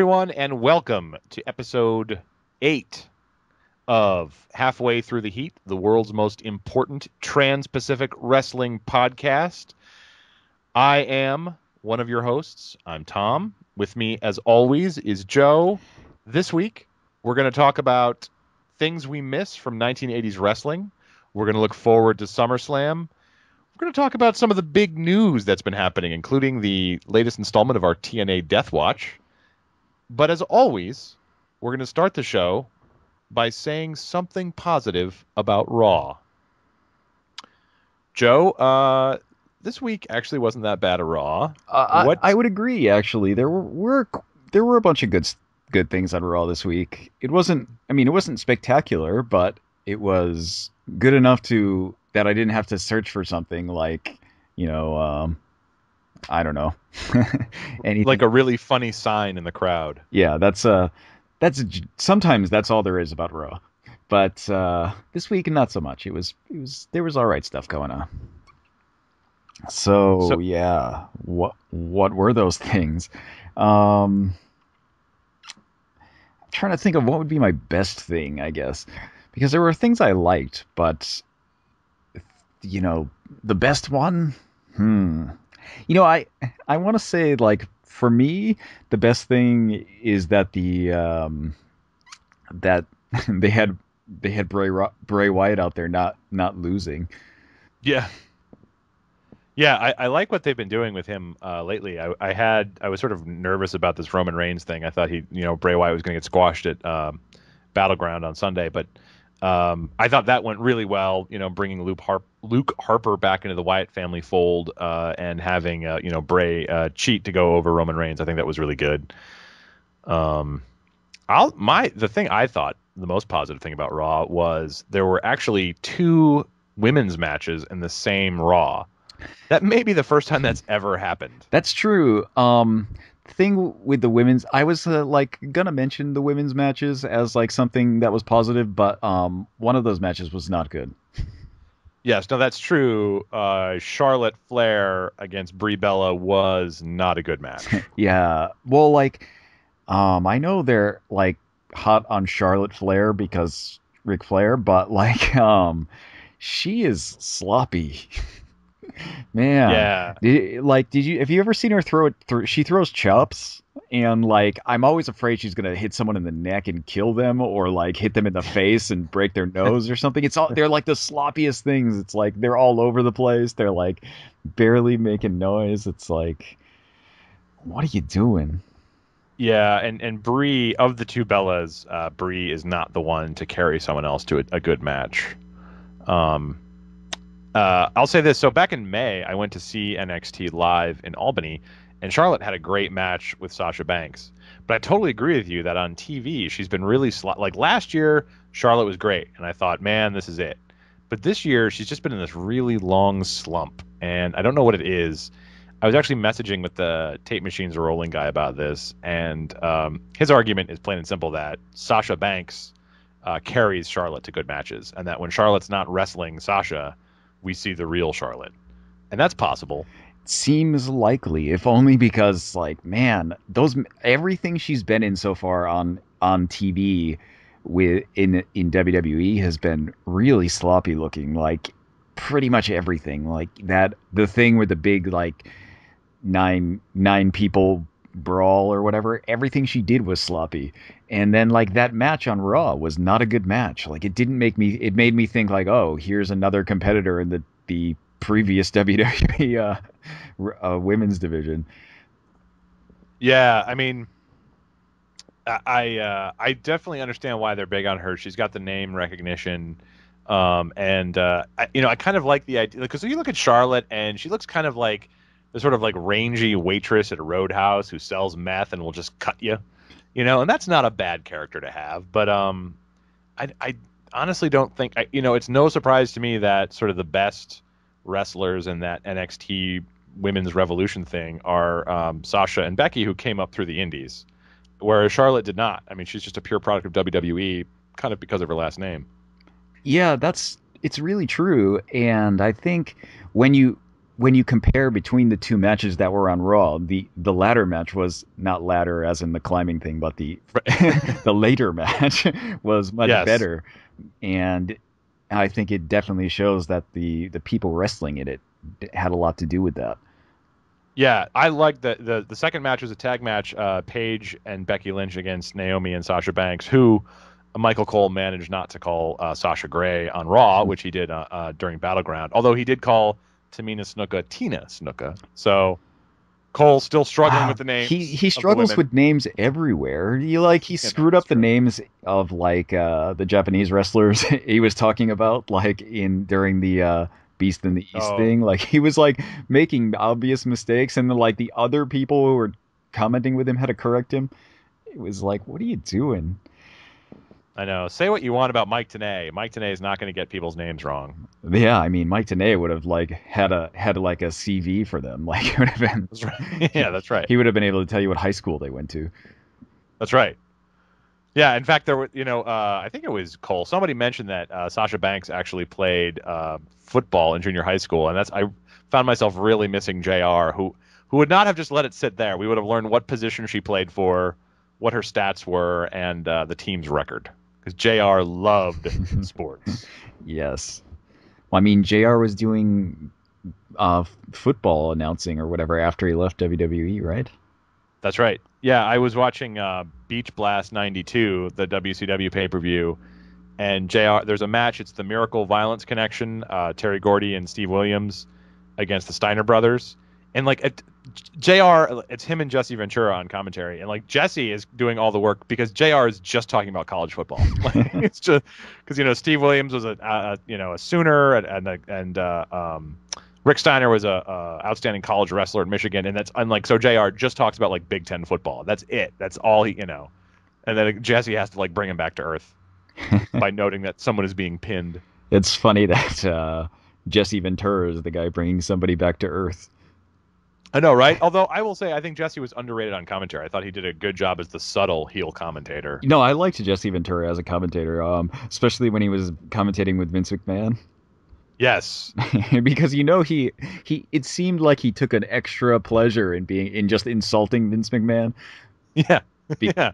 everyone, and welcome to episode 8 of Halfway Through the Heat, the world's most important Trans-Pacific Wrestling podcast. I am one of your hosts. I'm Tom. With me, as always, is Joe. This week, we're going to talk about things we miss from 1980s wrestling. We're going to look forward to SummerSlam. We're going to talk about some of the big news that's been happening, including the latest installment of our TNA Deathwatch. But as always, we're going to start the show by saying something positive about Raw. Joe, this week actually wasn't that bad a Raw. I would agree. Actually, there were a bunch of good things on Raw this week. It wasn't spectacular, but it was good enough that I didn't have to search for something like, I don't know, anything. Like a really funny sign in the crowd. Yeah, that's sometimes that's all there is about Raw. But this week, not so much. There was all right stuff going on. So yeah, what were those things? I'm trying to think of what would be my best thing, I guess, because there were things I liked, but the best one. I want to say, like, for me, the best thing is that that they had Bray Wyatt out there not losing. Yeah. Yeah, I like what they've been doing with him lately. I was sort of nervous about this Roman Reigns thing. I thought Bray Wyatt was going to get squashed at Battleground on Sunday, but I thought that went really well. Bringing Luke Harper back into the Wyatt family fold and having Bray cheat to go over Roman Reigns. I think that was really good. The thing I thought the most positive thing about Raw was there were actually 2 women's matches in the same Raw. That may be the first time that's ever happened. That's true. Thing with the women's, I was gonna mention the women's matches as like something that was positive, but one of those matches was not good. Yes, no, that's true. Charlotte Flair against Brie Bella was not a good match. Yeah, well, I know they're like hot on Charlotte Flair because Ric Flair, but she is sloppy. Man, yeah. Have you ever seen her throw it through? She throws chops, and I'm always afraid she's gonna hit someone in the neck and kill them, or hit them in the face and break their nose or something. They're like the sloppiest things. It's like they're all over the place. They're like barely making noise. It's like, what are you doing? Yeah, and Brie, of the 2 Bellas, Brie is not the one to carry someone else to a good match. I'll say this. So back in May, I went to see NXT live in Albany, and Charlotte had a great match with Sasha Banks. But I totally agree with you that on TV, she's been really like last year, Charlotte was great, and I thought, man, this is it. But this year, she's just been in this really long slump, and I don't know what it is. I was actually messaging with the Tape Machines Rolling guy about this, and his argument is plain and simple that Sasha Banks carries Charlotte to good matches, and that when Charlotte's not wrestling Sasha, we see the real Charlotte. And that's possible. Seems likely, if only because, man, everything she's been in so far on TV in WWE has been really sloppy looking. Pretty much everything. The thing with the big nine people brawl or whatever, everything she did was sloppy. And then that match on Raw was not a good match. It made me think oh, here's another competitor in the previous WWE women's division. Yeah, I mean, I definitely understand why they're big on her. She's got the name recognition. I kind of like the idea, because you look at Charlotte and she looks kind of like the sort of rangy waitress at a roadhouse who sells meth and will just cut you. And that's not a bad character to have. But I honestly don't think it's no surprise to me that sort of the best wrestlers in that NXT Women's Revolution thing are Sasha and Becky, who came up through the Indies, whereas Charlotte did not. I mean, she's just a pure product of WWE, kind of because of her last name. Yeah, it's really true. And I think when you when you compare between the two matches that were on Raw, the latter match was not ladder as in the climbing thing, but the the later match was much Yes. better, and I think it definitely shows that the people wrestling in it had a lot to do with that. Yeah, I like the second match was a tag match, Paige and Becky Lynch against Naomi and Sasha Banks, who Michael Cole managed not to call Sasha Grey on Raw, which he did during Battleground. Although he did call Tamina Snuka Tina Snuka. So Cole's still struggling with the names He of the struggles women. with names everywhere. He You know, screwed it's up the true. names of like the Japanese wrestlers he was talking about like in during the Beast in the East Oh, thing. Like he was like making obvious mistakes, and then like the other people who were commenting with him had to correct him. It was like, what are you doing? I know. Say what you want about Mike Tenay. Mike Tenay is not going to get people's names wrong. Yeah, I mean, Mike Tenay would have like had like a CV for them. Like it would have been, That's right. Yeah, that's right. he would have been able to tell you what high school they went to. That's right. Yeah, in fact, there were, I think it was Cole. Somebody mentioned that Sasha Banks actually played football in junior high school, and I found myself really missing Jr. Who would not have just let it sit there. We would have learned what position she played for, what her stats were, and the team's record. Because Jr. loved sports. Yes. Well, I mean, JR was doing football announcing or whatever after he left WWE, right? That's right. Yeah, I was watching Beach Blast '92, the WCW pay-per-view, and JR. There's a match. It's the Miracle Violence Connection, Terry Gordy and Steve Williams against the Steiner brothers, and JR. It's him and Jesse Ventura on commentary, and like Jesse is doing all the work because JR is just talking about college football. Like it's just because Steve Williams was a Sooner and Rick Steiner was a outstanding college wrestler in Michigan, and that's unlike so JR just talks about like Big Ten football. That's it. That's all and then Jesse has to like bring him back to earth by noting that someone is being pinned. It's funny that Jesse Ventura is the guy bringing somebody back to Earth. I know, right? Although I will say, I think Jesse was underrated on commentary. I thought he did a good job as the subtle heel commentator. No, I liked Jesse Ventura as a commentator, especially when he was commentating with Vince McMahon. Yes. Because he it seemed like he took an extra pleasure in just insulting Vince McMahon. Yeah. Be- Yeah.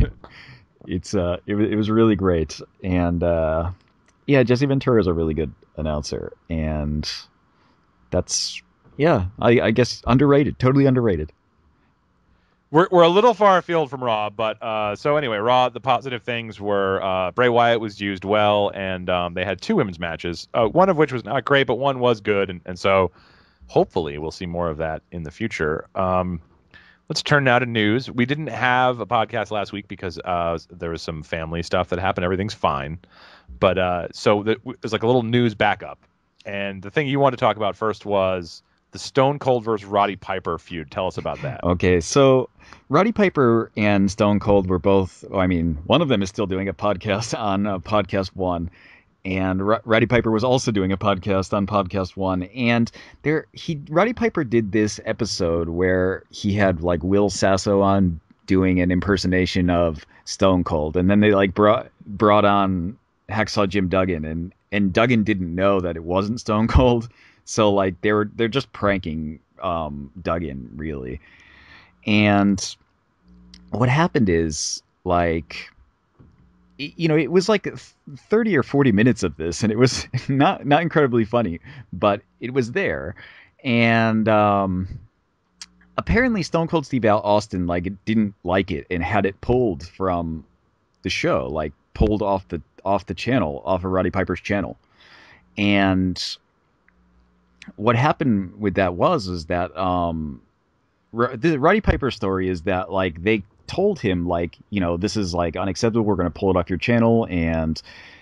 it was really great, and yeah, Jesse Ventura is a really good announcer, and that's yeah, I guess underrated, totally underrated. We're a little far afield from Raw, but so anyway, Raw, the positive things were Bray Wyatt was used well, and they had two women's matches, one of which was not great, but one was good, and so hopefully we'll see more of that in the future. Let's turn now to news. We didn't have a podcast last week because there was some family stuff that happened. Everything's fine. But there's like a little news backup. And the thing you want to talk about first was the Stone Cold versus Roddy Piper feud. Tell us about that. Okay, so Roddy Piper and Stone Cold were both. I mean, one of them is still doing a podcast on Podcast One, and Roddy Piper was also doing a podcast on Podcast One. And Roddy Piper did this episode where he had like Will Sasso on doing an impersonation of Stone Cold, and then they like brought on Hacksaw Jim Duggan, and Duggan didn't know that it wasn't Stone Cold, so like they're just pranking Duggan really. And what happened is like it was like 30 or 40 minutes of this, and it was not incredibly funny, but it was there. And apparently Stone Cold Steve Austin like didn't like it and had it pulled from the show, like pulled off the channel, off of Roddy Piper's channel. And what happened with that is that the Roddy Piper story is that like they told him like, this is like unacceptable, we're going to pull it off your channel, and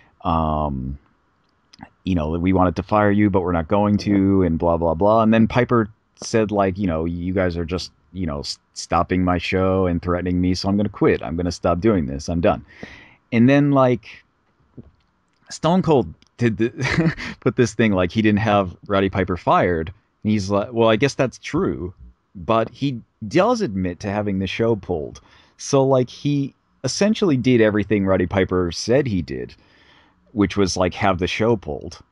we wanted to fire you but we're not going to, and blah blah blah. And then Piper said like, you guys are just stopping my show and threatening me, so I'm going to quit, I'm going to stop doing this, I'm done. And then like Stone Cold put this thing like he didn't have Roddy Piper fired, and he's like, well, I guess that's true, but he does admit to having the show pulled. So like he essentially did everything Roddy Piper said he did, which was like have the show pulled.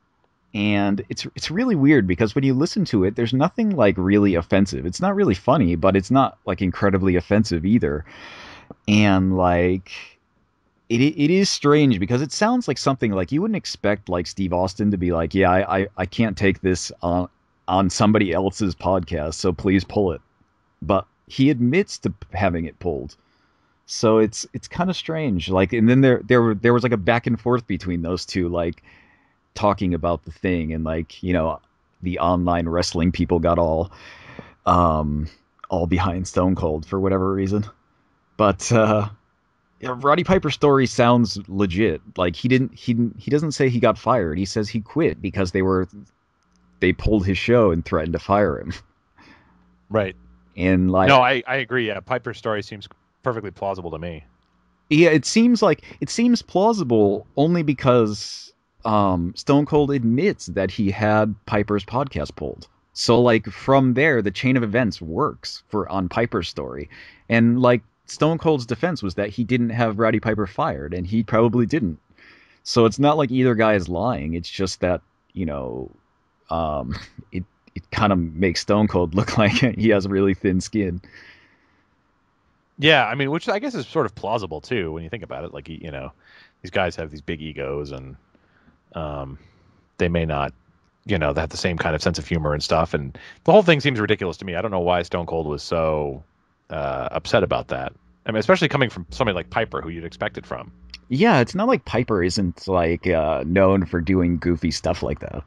And it's really weird because when you listen to it, there's nothing like really offensive. It's not really funny, but it's not like incredibly offensive either. And like it is strange because it sounds like something like you wouldn't expect like Steve Austin to be like, yeah, I can't take this on somebody else's podcast, so please pull it. But he admits to having it pulled. So it's kind of strange. Like, and then there was like a back and forth between those two, like talking about the thing, and like the online wrestling people got um all behind Stone Cold for whatever reason. But yeah, Roddy Piper's story sounds legit. Like he doesn't say he got fired. He says he quit because they pulled his show and threatened to fire him. Right. And like, No, I agree. Yeah, Piper's story seems perfectly plausible to me. yeah, it seems plausible only because Stone Cold admits that he had Piper's podcast pulled. So like from there, the chain of events works for on Piper's story, and like Stone Cold's defense was that he didn't have Roddy Piper fired, and he probably didn't. So it's not like either guy is lying. It's just that you know, um, it it kind of makes Stone Cold look like he has really thin skin. Yeah, I mean, which I guess is sort of plausible too when you think about it. Like, these guys have these big egos, and um, they may not, they have the same kind of sense of humor and stuff. And the whole thing seems ridiculous to me. I don't know why Stone Cold was so upset about that. I mean, especially coming from somebody like Piper, who you'd expect it from. Yeah, it's not like Piper isn't like known for doing goofy stuff like that.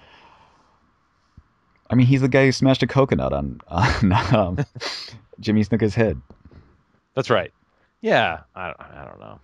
I mean, he's the guy who smashed a coconut on Jimmy Snuka's head. That's right. Yeah, I don't know.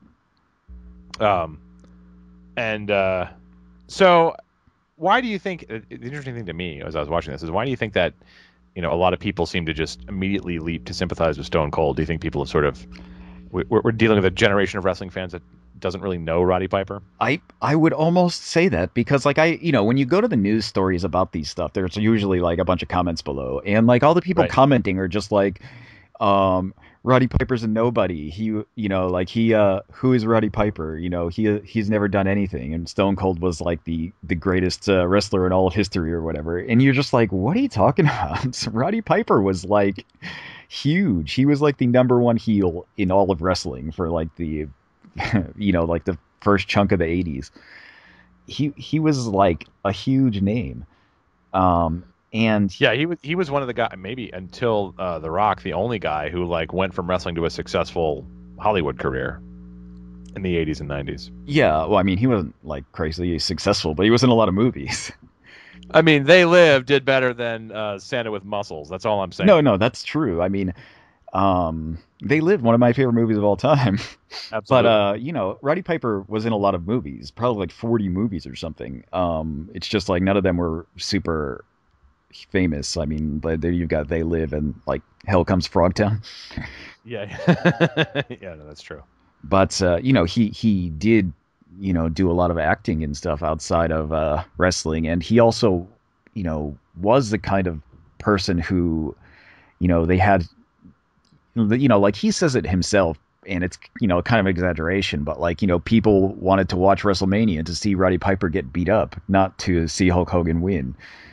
Um, and so why do you think the interesting thing to me as I was watching this is why do you think that a lot of people seem to just immediately leap to sympathize with Stone Cold? Do you think people have sort of we're dealing with a generation of wrestling fans that doesn't really know Roddy Piper? I would almost say that because like when you go to the news stories about these stuff, there's usually like a bunch of comments below, and like all the people Right. commenting are just like, um, Roddy Piper's a nobody. Like who is Roddy Piper? He's never done anything, and Stone Cold was like the greatest wrestler in all of history or whatever. And you're just like, what are you talking about? Roddy Piper was like huge. He was like the number one heel in all of wrestling for like the like the first chunk of the 80s. He was like a huge name. Um and Yeah, he was one of the guys, maybe until The Rock, the only guy who like went from wrestling to a successful Hollywood career in the 80s and 90s. yeah, well, I mean, he wasn't like crazily successful, but he was in a lot of movies. I mean, They Live did better than Santa with Muscles. That's all I'm No, saying. no, that's true. I mean, They Live, one of my favorite movies of all time. But Absolutely. Roddy Piper was in a lot of movies, probably like 40 movies or something. It's just like none of them were super famous. I mean, but there you've got They Live and like Hell Comes Frogtown. Yeah. Yeah, no, that's true. But he did do a lot of acting and stuff outside of wrestling, and he also was the kind of person who they had like he says it himself, and it's kind of exaggeration, but like people wanted to watch WrestleMania to see Roddy Piper get beat up, not to see Hulk Hogan win.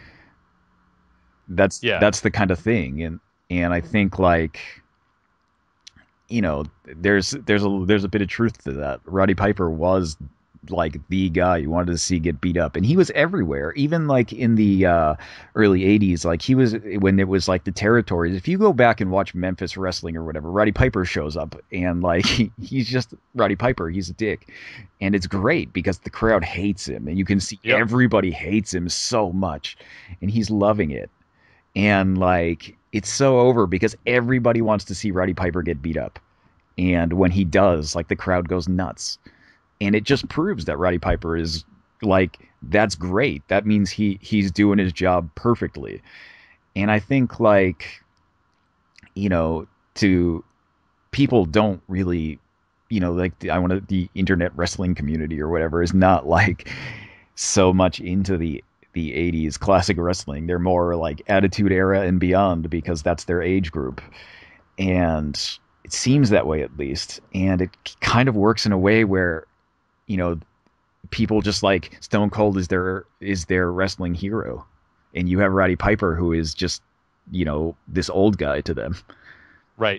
Yeah. That's the kind of thing, and I think like there's a bit of truth to that. Roddy Piper was like the guy you wanted to see get beat up, and he was everywhere, even like in the early 80s. Like he was when it was like the territories. If you go back and watch Memphis wrestling or whatever, Roddy Piper shows up, and like he's just Roddy Piper. He's a dick, and it's great because the crowd hates him, and you can see Yep. everybody hates him so much, and he's loving it. And like it's so over because everybody wants to see Roddy Piper get beat up. And when he does, like the crowd goes nuts. And it just proves that Roddy Piper is like that's great. That means he's doing his job perfectly. And I think like to people don't really like I want to the internet wrestling community or whatever is not like so much into the 80s classic wrestling. They're more like Attitude Era and beyond because that's their age group. And it seems that way at least. And it kind of works in a way where, you know, people just like Stone Cold is their wrestling hero, and you have Roddy Piper, who is just this old guy to them. Right.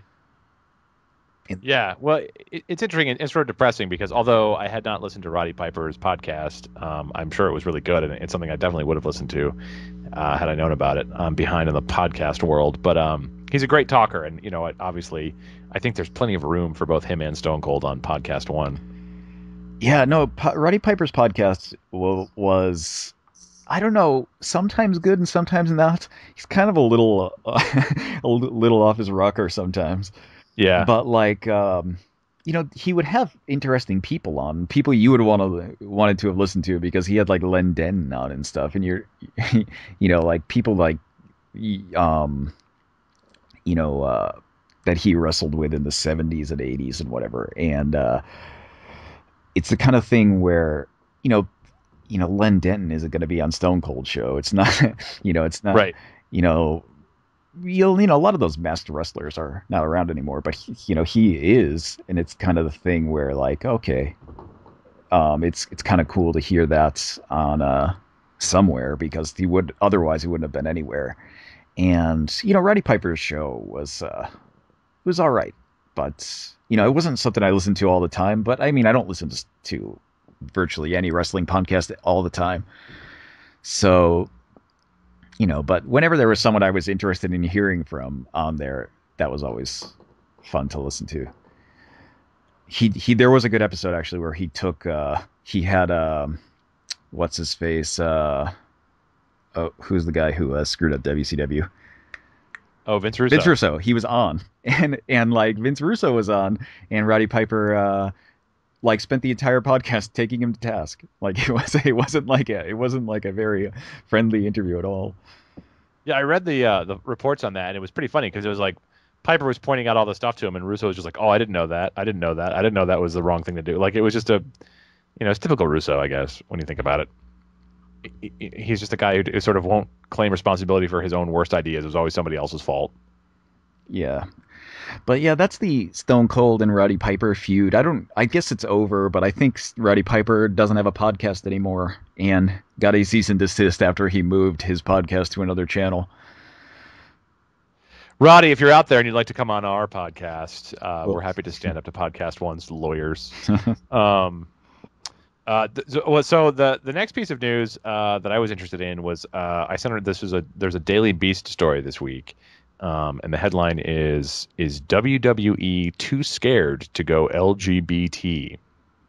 And Yeah, well, it's interesting and it's sort of depressing because although I had not listened to Roddy Piper's podcast, I'm sure it was really good and it's something I definitely would have listened to had I known about it. I'm behind in the podcast world, but he's a great talker, and obviously, I think there's plenty of room for both him and Stone Cold on Podcast One. yeah, no, Roddy Piper's podcast was, I don't know, sometimes good and sometimes not. He's kind of a little a little off his rocker sometimes. Yeah, But like he would have interesting people on, people you would wanted to have listened to, because he had like Len Denton on and stuff, and you're like people like um you know that he wrestled with in the 70s and 80s and whatever. And it's the kind of thing where you know Len Denton isn't going to be on Stone Cold show. It's not it's not right. you know a lot of those master wrestlers are not around anymore, but he is. And it's kind of the thing where, like, okay, it's kind of cool to hear that on somewhere, because he wouldn't have been anywhere. And Roddy Piper's show was all right, but it wasn't something I listened to all the time. But I mean, I don't listen to virtually any wrestling podcast all the time, so but whenever there was someone I was interested in hearing from on there, that was always fun to listen to. He there was a good episode actually where he had what's his face who's the guy who screwed up WCW? Oh, Vince Russo. Vince Russo. He was on, and like Vince Russo was on, and Roddy Piper like spent the entire podcast taking him to task. Like it wasn't like a very friendly interview at all. Yeah, I read the reports on that, and it was pretty funny because it was like Piper was pointing out all the stuff to him, and Russo was just like, "Oh, I didn't know that. I didn't know that. I didn't know that was the wrong thing to do." Like it was just it's typical Russo, I guess, when you think about it. He's just a guy who sort of won't claim responsibility for his own worst ideas. It was always somebody else's fault. Yeah. But yeah, that's the Stone Cold and Roddy Piper feud. I guess it's over, but I think Roddy Piper doesn't have a podcast anymore and got a cease and desist after he moved his podcast to another channel. Roddy, if you're out there and you'd like to come on our podcast, we're Well, happy to stand up to Podcast One's lawyers. So the next piece of news that I was interested in was I sent her there's a Daily Beast story this week, and the headline is WWE too scared to go LGBT?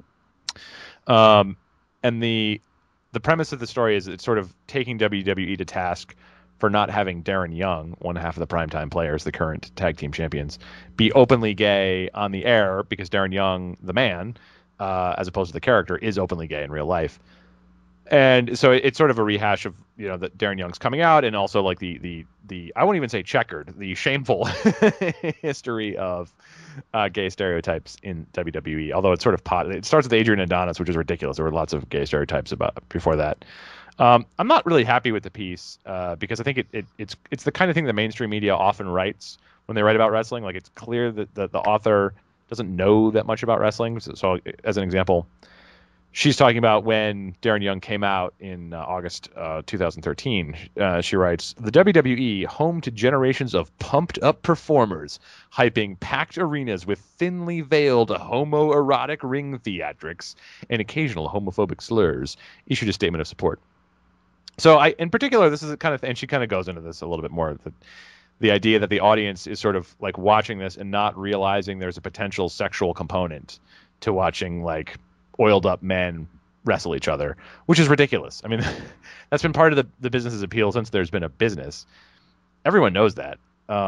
And the premise of the story is it's sort of taking WWE to task for not having Darren Young, one half of the Primetime Players, the current tag team champions, be openly gay on the air, because Darren Young, the man, as opposed to the character, is openly gay in real life. And so it's sort of a rehash of that Darren Young's coming out, and also like the I won't even say checkered, the shameful history of gay stereotypes in WWE. Although it's sort of it starts with Adrian Adonis, which is ridiculous. There were lots of gay stereotypes before that. I'm not really happy with the piece because I think it's the kind of thing the mainstream media often writes when they write about wrestling. Like, it's clear that the author doesn't know that much about wrestling. So as an example, she's talking about when Darren Young came out in August 2013. She writes, "The WWE, home to generations of pumped-up performers, hyping packed arenas with thinly veiled homoerotic ring theatrics and occasional homophobic slurs, issued a statement of support." So in particular, this is and she kind of goes into this a little bit more, the idea that the audience is sort of like watching this and not realizing there's a potential sexual component to watching like oiled up men wrestle each other, which is ridiculous. I mean, that's been part of the business's appeal since there's been a business. Everyone knows that.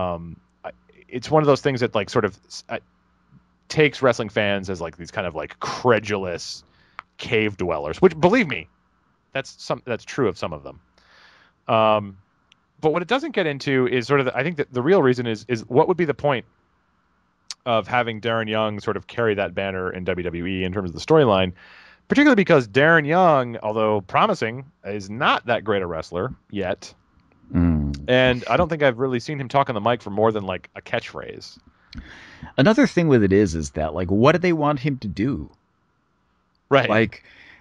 It's one of those things that like sort of takes wrestling fans as like these kind of like credulous cave dwellers, which, believe me, that's true of some of them. But what it doesn't get into is sort of I think that the real reason is what would be the point of having Darren Young sort of carry that banner in WWE in terms of the storyline, particularly because Darren Young, although promising, is not that great a wrestler yet. And I don't think I've really seen him talk on the mic for more than like a catchphrase. Another thing with it is that, like, what do they want him to do? Right. Like,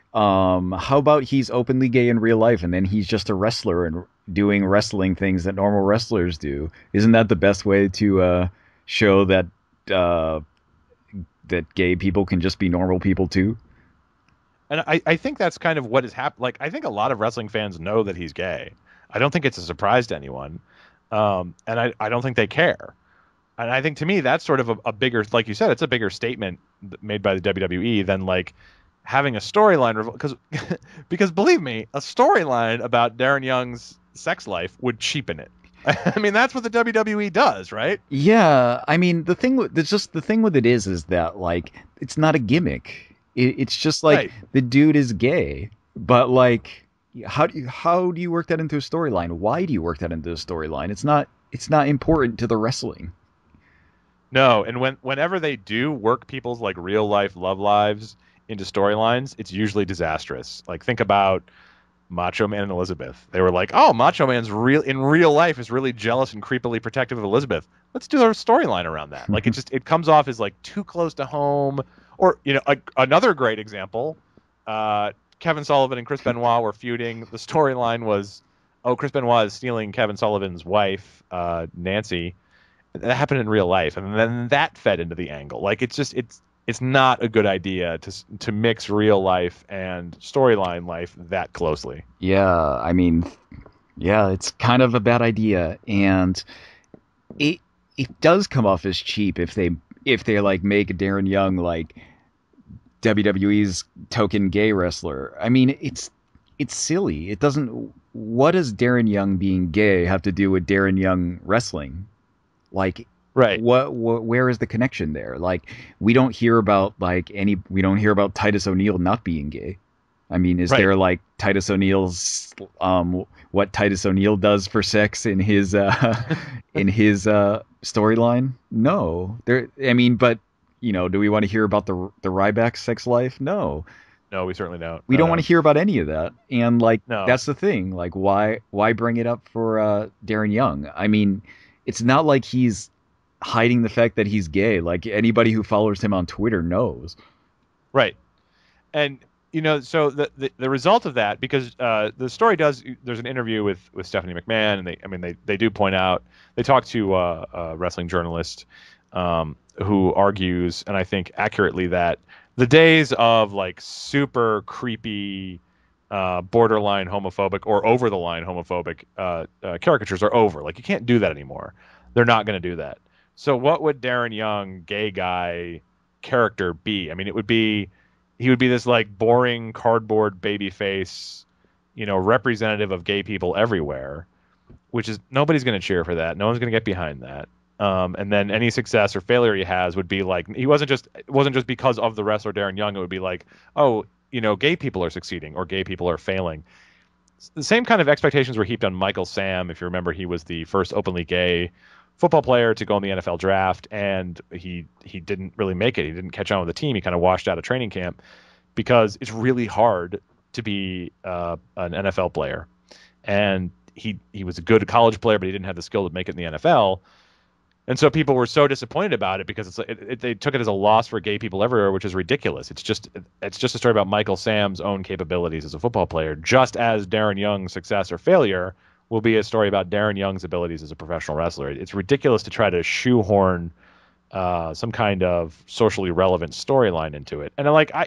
How about he's openly gay in real life and then he's just a wrestler and doing wrestling things that normal wrestlers do? Isn't that the best way to show that uh, that gay people can just be normal people too? And I think that's kind of what has happened. Like, I think a lot of wrestling fans know that he's gay. I don't think it's a surprise to anyone. And I don't think they care. And I think to me, that's sort of a bigger, like you said, it's a bigger statement made by the WWE than like having a storyline. Because believe me, a storyline about Darren Young's sex life would cheapen it. I mean, that's what the WWE does, right? Yeah, I mean the thing with it is that like it's not a gimmick. It's just like Right. the dude is gay, but like how do you work that into a storyline? Why do you work that into a storyline? It's not important to the wrestling. No, and whenever they do work people's like real life love lives into storylines, it's usually disastrous. Like think about Macho Man and Elizabeth. They were like, "Oh, Macho Man's real in real life is really jealous and creepily protective of Elizabeth. Let's do a storyline around that." Like it comes off as like too close to home. Or another great example, Kevin Sullivan and Chris Benoit were feuding. The storyline was, oh, Chris Benoit is stealing Kevin Sullivan's wife, Nancy. That happened in real life, and then that fed into the angle. Like it's not a good idea to mix real life and storyline life that closely. Yeah, I mean, yeah, it's kind of a bad idea, and it it does come off as cheap if they like make Darren Young like WWE's token gay wrestler. I mean, it's silly. It doesn't. What does Darren Young being gay have to do with Darren Young wrestling? Like, Right. what where is the connection there? Like, we don't hear about Titus O'Neil not being gay. I mean, is Right. there like Titus O'Neil's what Titus O'Neil does for sex in his storyline? No. There I mean, but do we want to hear about the Ryback sex life? No. No, we certainly don't. We No, don't want no, to hear about any of that. And like no. that's the thing. Like why bring it up for Darren Young? I mean, it's not like he's hiding the fact that he's gay. Like anybody who follows him on Twitter knows. Right. And so the result of that, because the story does, there's an interview with Stephanie McMahon, and they do point out, they talk to a wrestling journalist who argues, and I think accurately, that the days of like super creepy, borderline homophobic or over the line homophobic caricatures are over. Like you can't do that anymore. They're not going to do that. So what would Darren Young, gay guy character be? I mean, he would be this like boring cardboard baby face, representative of gay people everywhere, which is nobody's going to cheer for that. No one's going to get behind that. And then any success or failure he has would be like it wasn't just because of the wrestler Darren Young. It would be like, oh, gay people are succeeding or gay people are failing. The same kind of expectations were heaped on Michael Sam. If you remember, he was the first openly gay football player to go in the NFL draft, and he didn't really make it. He didn't catch on with the team. He kind of washed out of training camp because it's really hard to be an NFL player. And he was a good college player, but he didn't have the skill to make it in the NFL. And so people were so disappointed about it because they took it as a loss for gay people everywhere, which is ridiculous. It's just a story about Michael Sam's own capabilities as a football player, just as Darren Young's success or failure will be a story about Darren Young's abilities as a professional wrestler. It's ridiculous to try to shoehorn some kind of socially relevant storyline into it. And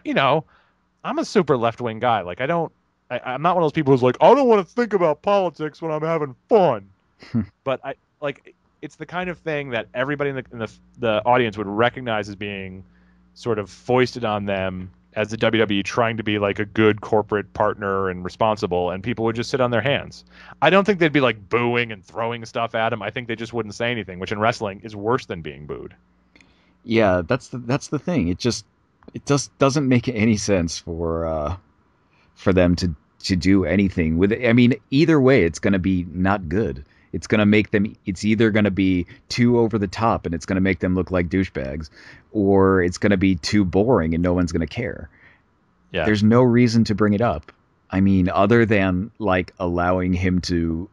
I'm a super left wing guy. Like I'm not one of those people who's like, I don't want to think about politics when I'm having fun. But it's the kind of thing that everybody in the audience would recognize as being sort of foisted on them as the WWE trying to be like a good corporate partner and responsible, and people would just sit on their hands. I don't think they'd be like booing and throwing stuff at him. I think they just wouldn't say anything, which in wrestling is worse than being booed. Yeah, that's the thing. It just doesn't make any sense for them to do anything with it. I mean, either way, it's going to be not good. It's going to make them. It's either going to be too over the top and it's going to make them look like douchebags, or it's going to be too boring and no one's going to care. Yeah. There's no reason to bring it up. I mean, other than like allowing him to,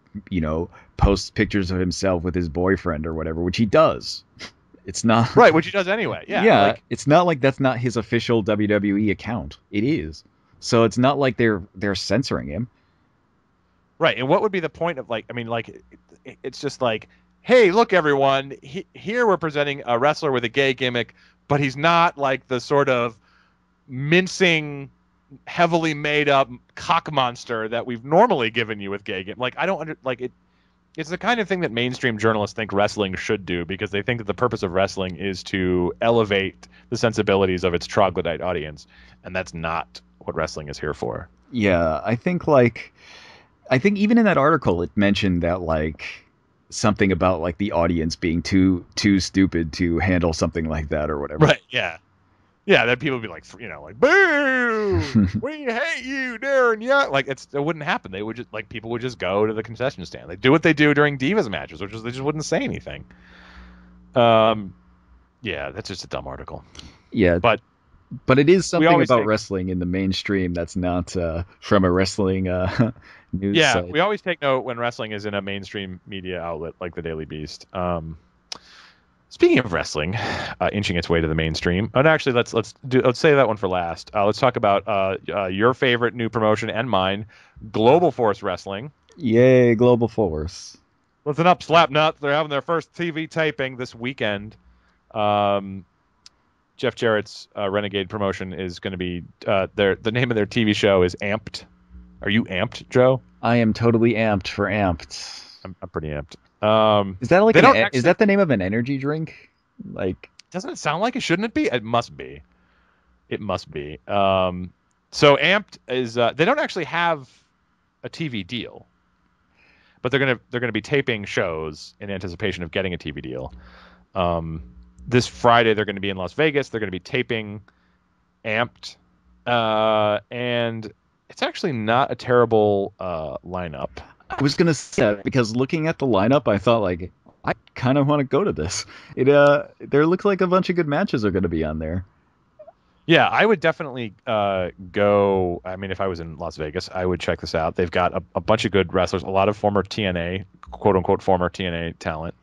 post pictures of himself with his boyfriend or whatever, which he does. It's not right, which he does anyway. Yeah. yeah. It's not like that's not his official WWE account. It is. So it's not like they're censoring him. Right. And what would be the point of it's just like, hey, look, everyone, here we're presenting a wrestler with a gay gimmick, but he's not like the sort of mincing, heavily made up cock monster that we've normally given you with gay gimmick. Like, I don't like it. It's the kind of thing that mainstream journalists think wrestling should do because they think that the purpose of wrestling is to elevate the sensibilities of its troglodyte audience, and that's not what wrestling is here for. Yeah, I think even in that article it mentioned that like something about like the audience being too stupid to handle something like that or whatever. Right. Yeah. Yeah, then people would be like, like, boo, we hate you, Darren. Yeah, like it wouldn't happen. They would just like people would just go to the concession stand. They do what they do during Divas matches, which is they just wouldn't say anything. Um, yeah, that's just a dumb article. Yeah, But but it is we something always about take wrestling in the mainstream that's not from a wrestling news yeah, site. we always take note when wrestling is in a mainstream media outlet like the Daily Beast. Speaking of wrestling, inching its way to the mainstream, and actually let's save that one for last. Let's talk about your favorite new promotion and mine, Global Force Wrestling. Yay, Global Force. Listen up, Slapnuts. They're having their first TV taping this weekend. Um, Jeff Jarrett's Renegade promotion is going to be the name of their TV show is Amped. Are you amped, Joe? I am totally amped for amped. I'm pretty amped. Is that like They don't is actually. that the name of an energy drink? Like Doesn't it sound like it? Shouldn't it be? It must be. It must be. So Amped is. They don't actually have a TV deal, but they're gonna be taping shows in anticipation of getting a TV deal. This Friday they're going to be in Las Vegas. They're going to be taping Amped, and it's actually not a terrible lineup. I was gonna say that because looking at the lineup, I thought like I kind of want to go to this. It there looks like a bunch of good matches are gonna be on there. Yeah, I would definitely go. I mean, if I was in Las Vegas, I would check this out. They've got a bunch of good wrestlers, a lot of former TNA, quote unquote, former TNA talent.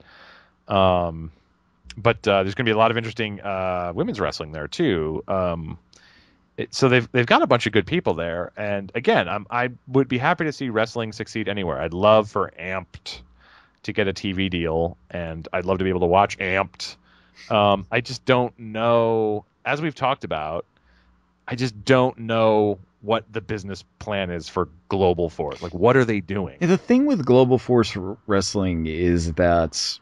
But there's going to be a lot of interesting women's wrestling there too. So they've got a bunch of good people there. And again, I would be happy to see wrestling succeed anywhere. I'd love for Amped to get a TV deal, and I'd love to be able to watch Amped. I just don't know. As we've talked about, I just don't know what the business plan is for Global Force. Like, what are they doing? Yeah, the thing with Global Force Wrestling is that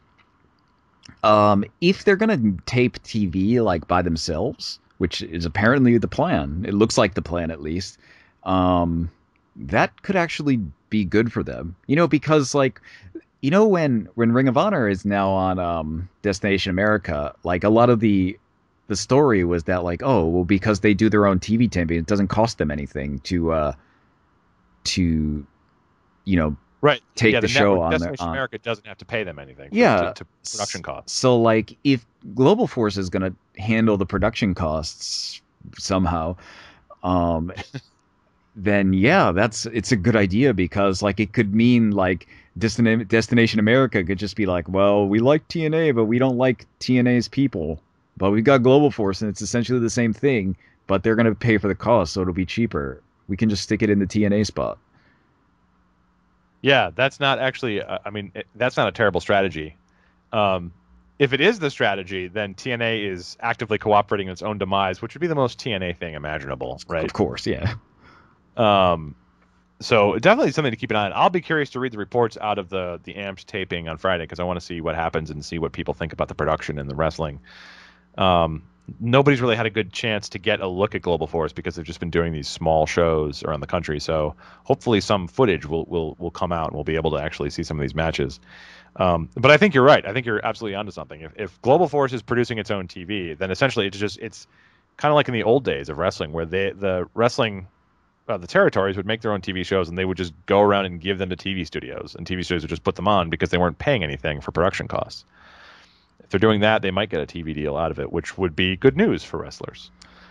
if they're gonna tape TV like by themselves, which is apparently the plan, it looks like the plan at least, that could actually be good for them. You know, because like when Ring of Honor is now on Destination America, like a lot of the story was that like, oh well, because they do their own TV taping, it doesn't cost them anything to Right. take Yeah, the the show network on Destination America doesn't have to pay them anything yeah. to production costs. So like if Global Force is gonna handle the production costs somehow, um, then yeah, it's a good idea because like it could mean like Destination America could just be like, well, we like TNA, but we don't like TNA's people. But we got Global Force, and it's essentially the same thing, but they're gonna pay for the cost, so it'll be cheaper. We can just stick it in the TNA spot. Yeah, that's not actually. That's not a terrible strategy. Um, if it is the strategy, then TNA is actively cooperating in its own demise, which would be the most TNA thing imaginable, right? Of course, yeah. Um, so definitely something to keep an eye on. I'll be curious to read the reports out of the Amped taping on Friday because I want to see what happens and see what people think about the production and the wrestling. Nobody's really had a good chance to get a look at Global Force because they've just been doing these small shows around the country. So hopefully some footage will come out and we'll be able to actually see some of these matches. But I think you're right. I think you're absolutely onto something. If Global Force is producing its own TV, then essentially it's kind of like in the old days of wrestling where the territories would make their own TV shows and they would just go around and give them to TV studios, and TV studios would just put them on because they weren't paying anything for production costs. If they're doing that, they might get a TV deal out of it, which would be good news for wrestlers.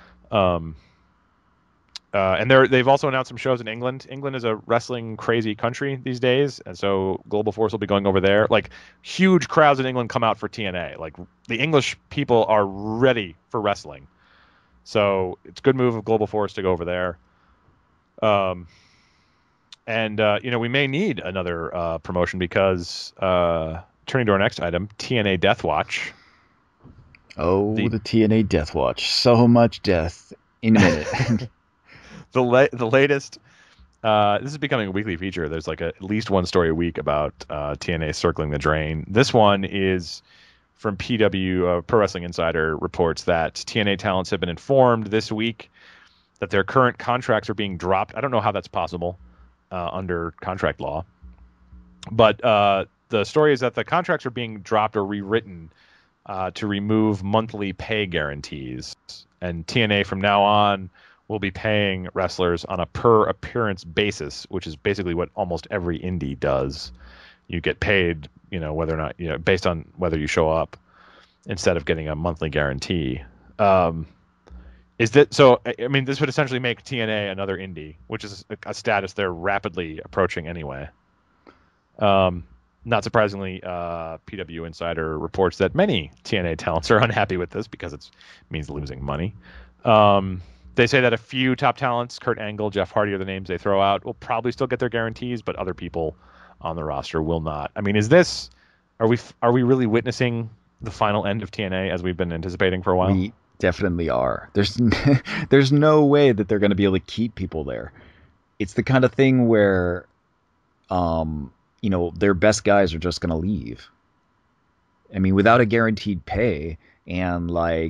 And they've also announced some shows in England. England is a wrestling crazy country these days, and so Global Force will be going over there. Like huge crowds in England come out for TNA. Like the English people are ready for wrestling, so it's a good move of Global Force to go over there. Um, and we may need another promotion because turning to our next item, TNA Deathwatch. Oh, The the TNA Deathwatch. So much death in a minute. the latest. This is becoming a weekly feature. There's like at least one story a week about TNA circling the drain. This one is from PW, Pro Wrestling Insider reports that TNA talents have been informed this week that their current contracts are being dropped. I don't know how that's possible under contract law, but the story is that the contracts are being dropped or rewritten to remove monthly pay guarantees. And TNA from now on will be paying wrestlers on a per appearance basis, which is basically what almost every indie does. You get paid, whether or not, based on whether you show up instead of getting a monthly guarantee. Is that so? I mean, this would essentially make TNA another indie, which is a status they're rapidly approaching anyway. Not surprisingly, PW Insider reports that many TNA talents are unhappy with this because it means losing money. They say that a few top talents, Kurt Angle, Jeff Hardy are the names they throw out, will probably still get their guarantees, but other people on the roster will not. I mean, are we really witnessing the final end of TNA as we've been anticipating for a while? We definitely are. There's no way that they're going to be able to keep people there. It's the kind of thing where their best guys are just going to leave. I mean, without a guaranteed pay and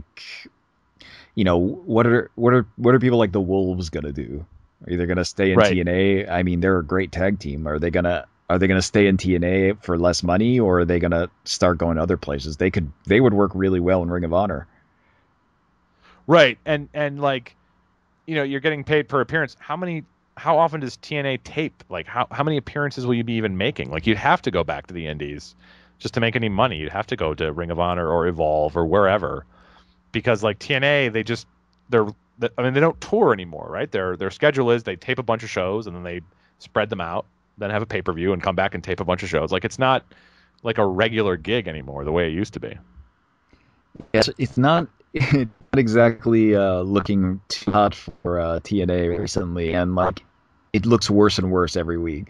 what are people like the Wolves going to do? Are they going to stay in Right. TNA? I mean, they're a great tag team. Are they gonna stay in TNA for less money, or are they gonna start going to other places? They would work really well in Ring of Honor. Right. And you're getting paid per appearance. How often does TNA tape? Like how many appearances will you be even making? Like you'd have to go back to the indies just to make any money. You'd have to go to Ring of Honor or Evolve or wherever because like TNA they're I mean they don't tour anymore, right? Their schedule is they tape a bunch of shows and then they spread them out, then have a pay-per-view and come back and tape a bunch of shows. Like it's not like a regular gig anymore the way it used to be. It's not it's not exactly looking too hot for TNA recently, and it looks worse and worse every week.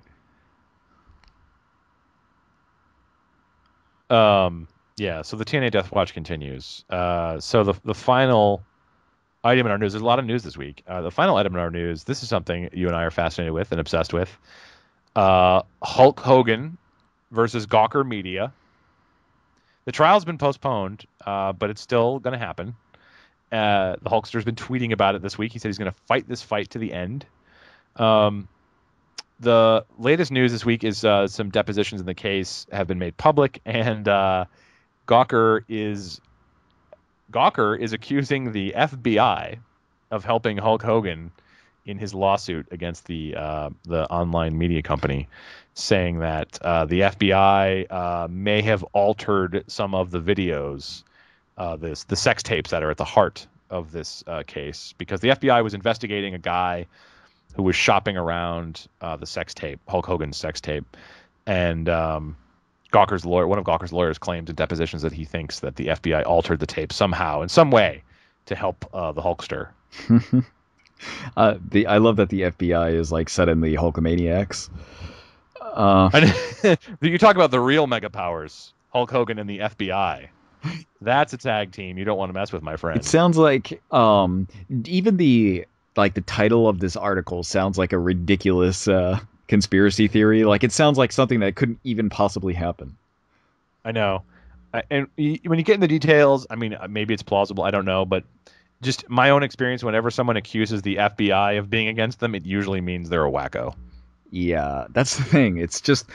Yeah, so the TNA Death Watch continues. So the final item in our news. There's a lot of news this week. The final item in our news. This is something you and I are fascinated with and obsessed with. Hulk Hogan versus Gawker Media. The trial's been postponed, but it's still going to happen. The Hulkster's been tweeting about it this week. He said he's going to fight this fight to the end. Um, the latest news this week is some depositions in the case have been made public, and Gawker is accusing the FBI of helping Hulk Hogan in his lawsuit against the online media company, saying that the FBI may have altered some of the videos, the sex tapes that are at the heart of this case, because the FBI was investigating a guy who was shopping around the sex tape, Hulk Hogan's sex tape, and one of Gawker's lawyers, claimed in depositions that he thinks that the FBI altered the tape somehow, in some way, to help the Hulkster. I love that the FBI is set in the Hulkamaniacs. Uh, And you talk about the real mega powers, Hulk Hogan and the FBI. That's a tag team you don't want to mess with, my it friend. sounds like even the title of this article sounds like a ridiculous conspiracy theory. Like it sounds like something that couldn't even possibly happen. I know. And when you get in the details, I mean, maybe it's plausible. I don't know, but just my own experience, whenever someone accuses the FBI of being against them, it usually means they're a wacko. Yeah, that's the thing. It's just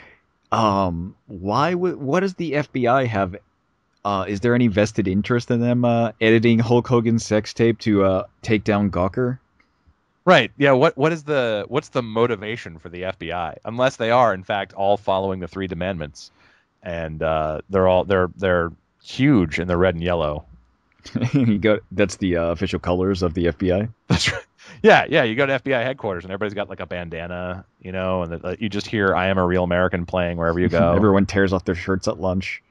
what does the FBI have? Is there any vested interest in them editing Hulk Hogan's sex tape to take down Gawker? Right. Yeah. What's the motivation for the FBI? Unless they are, in fact, all following the Three Commandments, and they're huge in the red and yellow. That's the official colors of the FBI. That's right. Yeah, yeah. You go to FBI headquarters, and everybody's got like a bandana, and you just hear "I Am a Real American" playing wherever you go. Everyone tears off their shirts at lunch.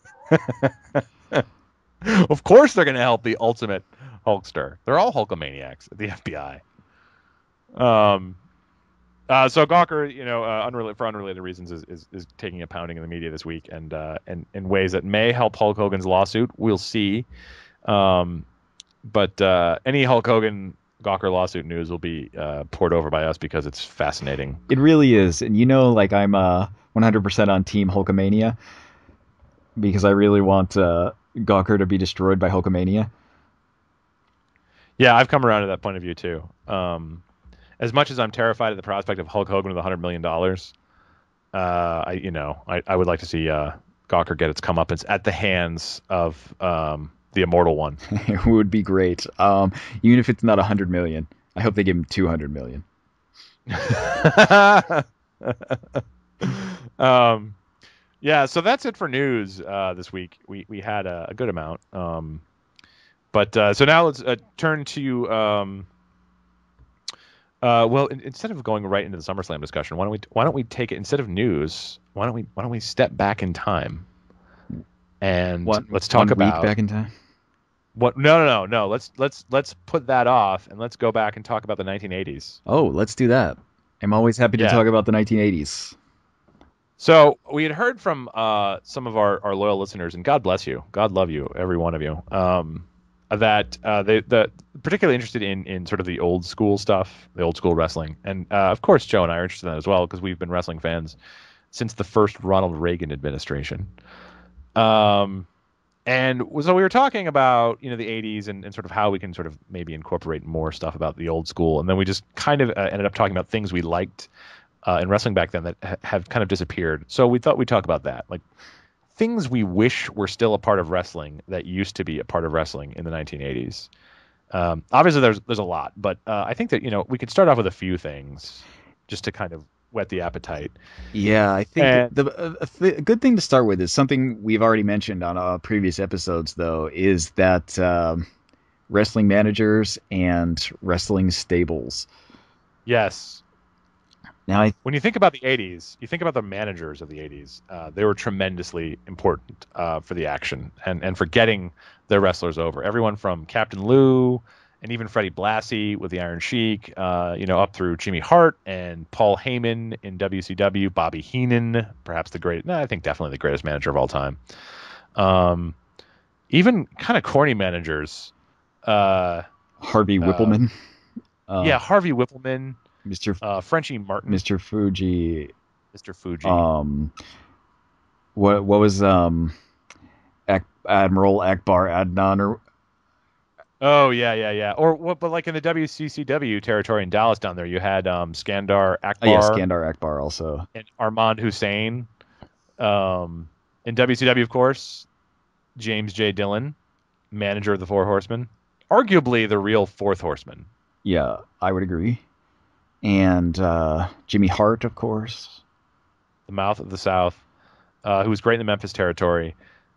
Of course, they're going to help the ultimate Hulkster. They're all Hulkamaniacs at the FBI. Um, so Gawker, for unrelated reasons, is taking a pounding in the media this week, and in ways that may help Hulk Hogan's lawsuit. We'll see. Um, but any Hulk Hogan Gawker lawsuit news will be poured over by us because it's fascinating. It really is. And like I'm 100% on Team Hulkamania because I really want Gawker to be destroyed by Hulkamania. Yeah, I've come around to that point of view too. As much as I'm terrified at the prospect of Hulk Hogan with $100 million, I would like to see Gawker get its comeuppance at the hands of the Immortal One. It would be great. Even if it's not 100 million, I hope they give him 200 million. um, yeah, so that's it for news this week. We had a good amount. But so now let's turn to instead of going right into the SummerSlam discussion, why don't we take it instead of news? Why don't we step back in time and let's talk 1 week about back in time. what? No. Let's put that off and let's go back and talk about the 1980s. Oh, let's do that. I'm always happy to Yeah. talk about the 1980s. So we had heard from some of our loyal listeners, and God bless you, God love you, every one of you. That the particularly interested in sort of the old school stuff, the old school wrestling, and of course Joe and I are interested in that as well because we've been wrestling fans since the first Ronald Reagan administration. And so we were talking about the 80s and sort of how we can sort of maybe incorporate more stuff about the old school, and then we just kind of ended up talking about things we liked in wrestling back then that have kind of disappeared. So we thought we'd talk about that, like things we wish were still a part of wrestling that used to be a part of wrestling in the 1980s. Obviously, there's a lot, but I think that we could start off with a few things just to kind of whet the appetite. Yeah, I think And a good thing to start with is something we've already mentioned on previous episodes, though, is that wrestling managers and wrestling stables. yes, Now, when you think about the 80s, you think about the managers of the 80s. They were tremendously important for the action and for getting their wrestlers over. Everyone from Captain Lou and even Freddie Blassie with the Iron Sheik, up through Jimmy Hart and Paul Heyman in WCW, Bobby Heenan, perhaps I think definitely the greatest manager of all time. Even kind of corny managers. Harvey Whippleman. Yeah, Harvey Whippleman. Mr. Frenchie Martin, Mr. Fuji. Mr. Fuji. What was Admiral Akbar Adnan or Oh yeah. Or what? But like in the WCCW territory in Dallas down there, you had Skandar Akbar. Oh yeah, Skandar Akbar also. And Armand Hussein. In WCW, of course, James J. Dillon, manager of the Four Horsemen, arguably the real fourth horseman. Yeah, I would agree. And Jimmy Hart, of course. The Mouth of the South, who was great in the Memphis territory.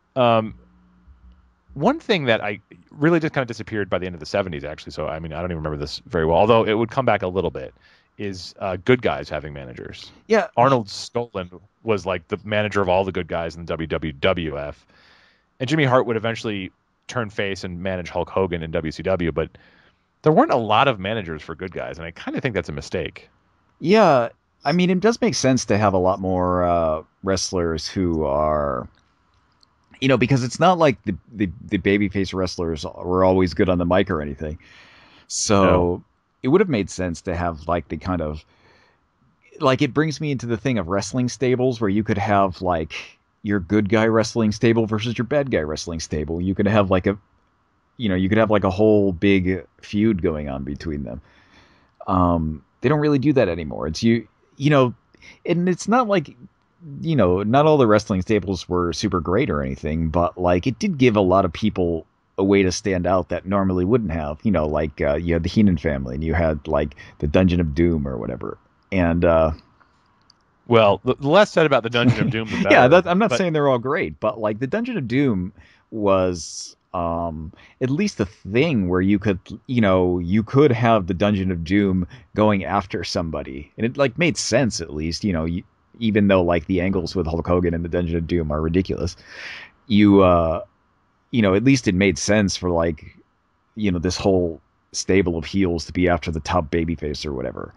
One thing that I really just kind of disappeared by the end of the 70s, actually, so I mean, I don't even remember this very well, although it would come back a little bit, is good guys having managers. Yeah. Arnold Skolin was like the manager of all the good guys in the WWF. And Jimmy Hart would eventually turn face and manage Hulk Hogan in WCW, but there weren't a lot of managers for good guys, and I kind of think that's a mistake. Yeah, I mean, it does make sense to have a lot more wrestlers who are, because it's not like the babyface wrestlers were always good on the mic or anything. So No. it would have made sense to have like the kind of, like it brings me into the thing of wrestling stables where you could have like your good guy wrestling stable versus your bad guy wrestling stable. You could have like a whole big feud going on between them. They don't really do that anymore. It's and it's not like, not all the wrestling stables were super great or anything, but like it did give a lot of people a way to stand out that normally wouldn't have. Like you had the Heenan family and you had like the Dungeon of Doom or whatever. And Well, the less said about the Dungeon of Doom, the better. yeah, I'm not saying they're all great, but like the Dungeon of Doom was at least a thing where you could have the Dungeon of Doom going after somebody, and it like made sense at least. Even though like the angles with Hulk Hogan and the Dungeon of Doom are ridiculous, at least it made sense for like this whole stable of heels to be after the top babyface or whatever.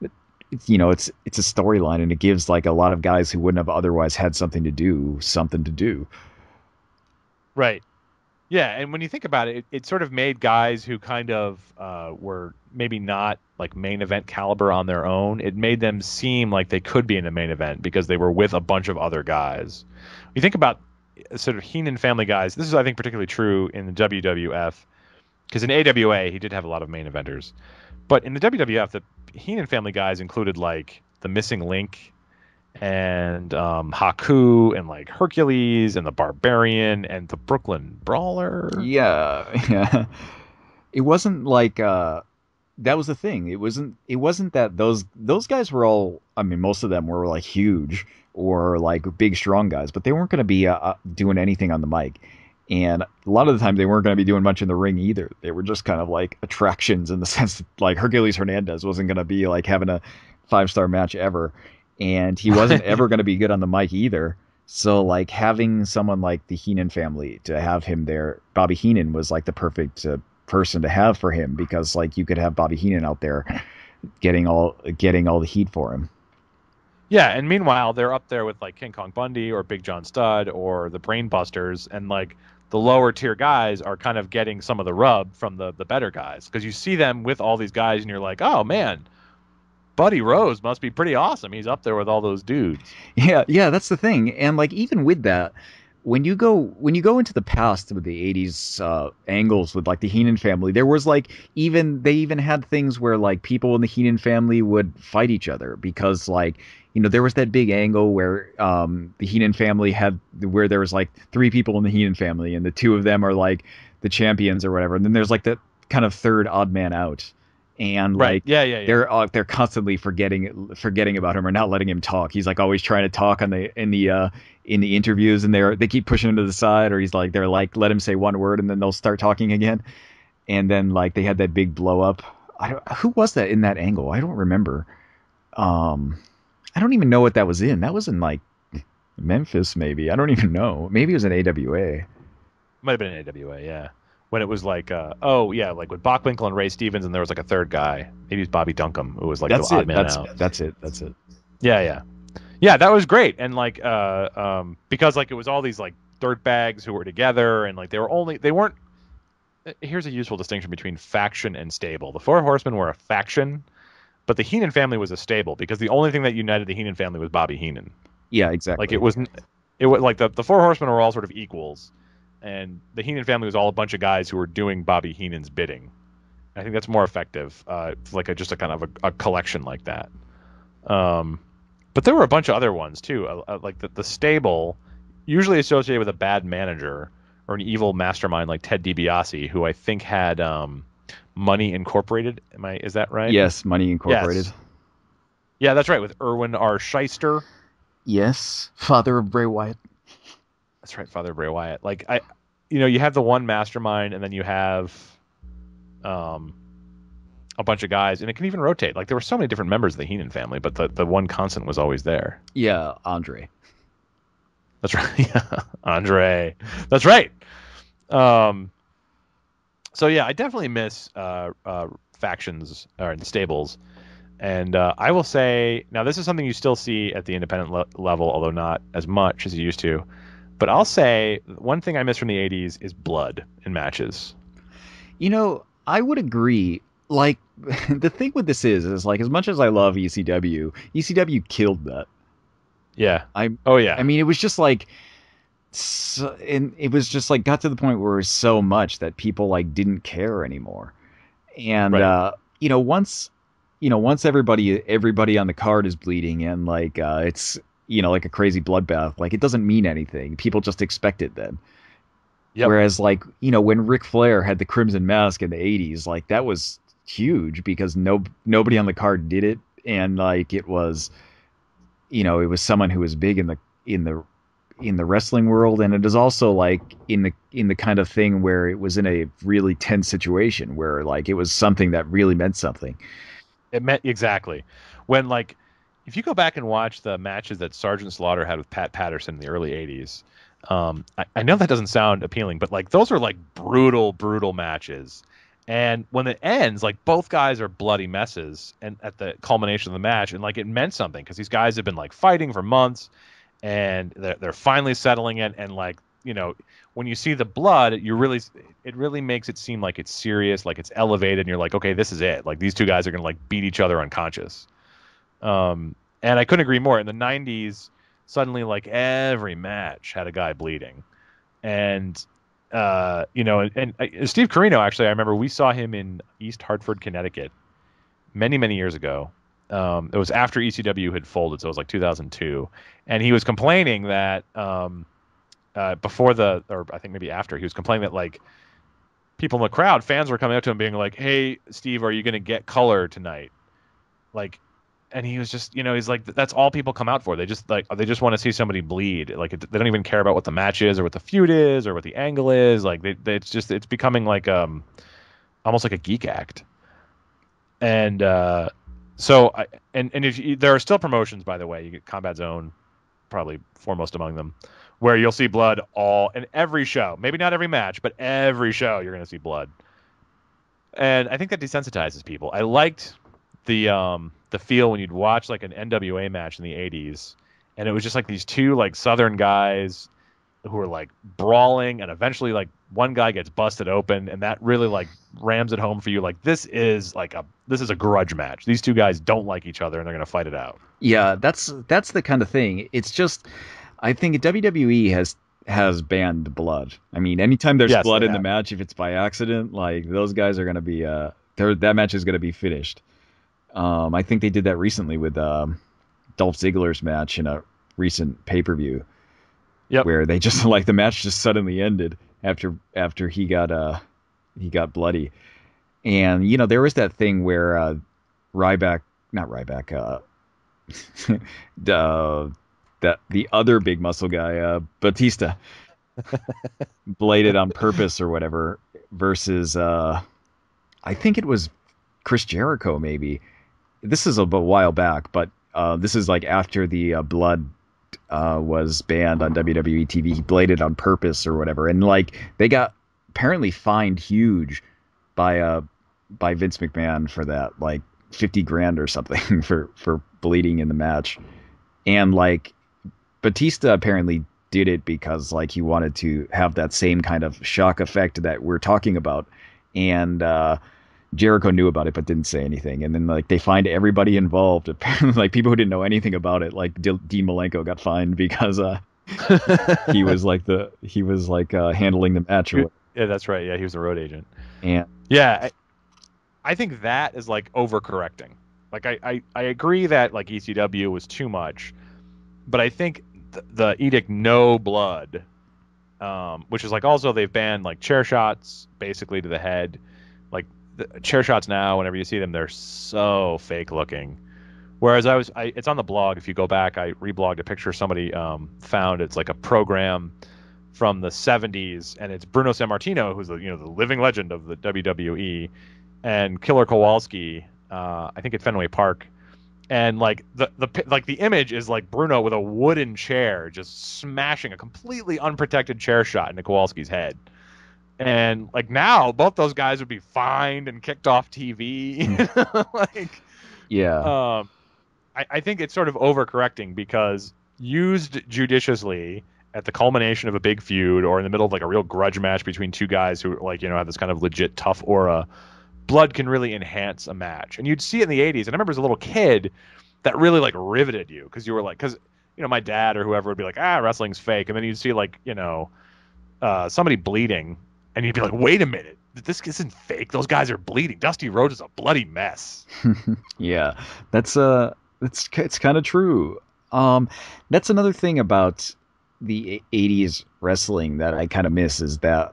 It's a storyline, and it gives like a lot of guys who wouldn't have otherwise had something to do. Right. Yeah, and when you think about it, it sort of made guys who kind of were maybe not like main event caliber on their own. It made them seem like they could be in a main event because they were with a bunch of other guys. You think about sort of Heenan family guys. This is, I think, particularly true in the WWF because in AWA he did have a lot of main eventers, but in the WWF the Heenan family guys included like the Missing Link and Haku and like Hercules and the Barbarian and the Brooklyn Brawler. Yeah, yeah. It wasn't like that was the thing. It wasn't that those guys were all, I mean, most of them were like huge or like big strong guys, but they weren't going to be doing anything on the mic. And a lot of the time they weren't going to be doing much in the ring either. They were just kind of like attractions in the sense that like Hercules Hernandez wasn't going to be like having a 5-star match ever, and he wasn't ever going to be good on the mic either. So like having someone like the Heenan family to have him there, Bobby Heenan was like the perfect person to have for him, because like you could have Bobby Heenan out there getting all the heat for him. Yeah, and meanwhile they're up there with like King Kong Bundy or Big John Studd or the Brain Busters, and like the lower tier guys are kind of getting some of the rub from the better guys because you see them with all these guys and you're like, oh man, Buddy Rose must be pretty awesome. He's up there with all those dudes. Yeah, yeah, that's the thing. And like even with that, when you go into the past with the 80s angles with like the Heenan family, there was like they even had things where like people in the Heenan family would fight each other because like there was that big angle where the Heenan family had where there was like three people in the Heenan family and the two of them are like the champions or whatever, and then there's like the kind of third odd man out, and Right. like Yeah, yeah, yeah. they're constantly forgetting about him or not letting him talk. He's like always trying to talk in the interviews, and they keep pushing him to the side, or they're like let him say one word and then they'll start talking again. And then like they had that big blow up. Who was that in that angle? I don't remember. Um, I don't even know what that was in. That was in like Memphis, maybe. I don't even know. Maybe it was in AWA. Might have been an AWA, yeah. When it was like, oh yeah, like with Bockwinkel and Ray Stevens, and there was like a third guy. Maybe it's Bobby Duncombe, who was like the That's odd it. man out. That's it. That's it. Yeah, yeah, yeah. That was great, and like, because like it was all these like dirt bags who were together, and like they weren't. Here's a useful distinction between faction and stable. The Four Horsemen were a faction, but the Heenan family was a stable because the only thing that united the Heenan family was Bobby Heenan. Yeah, Like exactly. it was like the Four Horsemen were all sort of equals, and the Heenan family was all a bunch of guys who were doing Bobby Heenan's bidding. I think that's more effective, like just a kind of a collection like that. Um, but there were a bunch of other ones too, like the stable, usually associated with a bad manager or an evil mastermind like Ted DiBiase, who I think had Money Incorporated. Is that right? Yes, Money Incorporated. Yes. Yeah, that's right, with Irwin R. Shyster. Yes, father of Bray Wyatt. That's right, Father Bray Wyatt. Like you have the one mastermind, and then you have um, a bunch of guys, and it can even rotate. Like there were so many different members of the Heenan family, but the one constant was always there. Yeah, Andre. That's right, yeah. Andre. That's right. Um, so yeah, I definitely miss factions or stables, and I will say now this is something you still see at the independent level, although not as much as you used to. But I'll say one thing I miss from the '80s is blood in matches. I would agree. Like, the thing with this is like as much as I love ECW killed that. Yeah. I Oh I yeah. mean, it was just like and it was just like got to the point where it was so much that people like didn't care anymore. And Right. once everybody on the card is bleeding, and like it's like a crazy bloodbath, like it doesn't mean anything. People just expect it then. Yep. Whereas like, when Ric Flair had the Crimson Mask in the 80s, like that was huge because nobody on the card did it, and like it was someone who was big in the wrestling world, and it is also like in the kind of thing where it was in a really tense situation where like it was something that really meant something. It meant exactly when like if you go back and watch the matches that Sergeant Slaughter had with Pat Patterson in the early '80s. I know that doesn't sound appealing, but like those are like brutal, brutal matches. And when it ends, like both guys are bloody messes, and at the culmination of the match, and like it meant something because these guys have been like fighting for months, and they're finally settling it, and like when you see the blood, it really makes it seem like it's serious, like it's elevated, and you're like, okay, this is it. Like these two guys are gonna like beat each other unconscious. And I couldn't agree more. In the '90s, suddenly like every match had a guy bleeding, and Steve Carino, actually, I remember we saw him in East Hartford, Connecticut, many, many years ago. It was after ECW had folded, so it was like 2002, and he was complaining that or I think maybe after, he was complaining that like people in the crowd, fans were coming up to him being like, "Hey, Steve, are you going to get color tonight?" Like, and he was just, he's like, that's all people come out for. They just want to see somebody bleed. Like, they don't even care about what the match is or what the feud is or what the angle is. Like, it's becoming like almost like a geek act. And so I and if you, there are still promotions, by the way. You get Combat Zone, probably foremost among them, where you'll see blood all in every show. Maybe not every match, but every show you're going to see blood. And I think that desensitizes people. I liked the feel when you'd watch like an NWA match in the '80s, and it was just like these two like Southern guys who are like brawling, and eventually like one guy gets busted open, and that really like rams it home for you. Like this is a grudge match. These two guys don't like each other, and they're gonna fight it out. Yeah, that's the kind of thing. It's just, I think WWE has banned blood. I mean, anytime there's Yes, blood they in the have. match, if it's by accident, like those guys are gonna be that match is gonna be finished. I think they did that recently with Dolph Ziggler's match in a recent pay-per-view Yep. where they just like the match just suddenly ended after he got bloody. And there was that thing where Ryback, not Ryback, the the other big muscle guy, Batista, bladed on purpose or whatever versus I think it was Chris Jericho maybe. This is a while back, but this is like after the blood was banned on WWE TV. He bladed on purpose or whatever, and like they got apparently fined huge by Vince McMahon for that, like 50 grand or something for bleeding in the match. And like Batista apparently did it because like he wanted to have that same kind of shock effect that we're talking about, and Jericho knew about it but didn't say anything. And then like they fined everybody involved. Apparently, like people who didn't know anything about it, like Dean Malenko got fined because he was like handling the match or whatever. Yeah, that's right. Yeah, he was a road agent. And Yeah, I think that is like overcorrecting. Like I agree that like ECW was too much, but I think the edict no blood, which is like also they've banned like chair shots basically to the head. Like the chair shots now, whenever you see them, they're so fake looking. Whereas it's on the blog. If you go back, I reblogged a picture somebody found. It's like a program from the '70s, and it's Bruno Sammartino, who's the the living legend of the WWE, and Killer Kowalski. I think at Fenway Park, and like the image is like Bruno with a wooden chair just smashing a completely unprotected chair shot into Kowalski's head. And like now, both those guys would be fined and kicked off TV. Like, yeah, um, I think it's sort of overcorrecting because used judiciously at the culmination of a big feud or in the middle of like a real grudge match between two guys who like have this kind of legit tough aura, blood can really enhance a match. And you'd see it in the '80s. And I remember as a little kid that really like riveted you because you were like, because my dad or whoever would be like, wrestling's fake, and then you'd see like somebody bleeding, and you'd be like, wait a minute, this isn't fake. Those guys are bleeding. Dusty Rhodes is a bloody mess. yeah. That's it's kind of true. That's another thing about the '80s wrestling that I kind of miss is that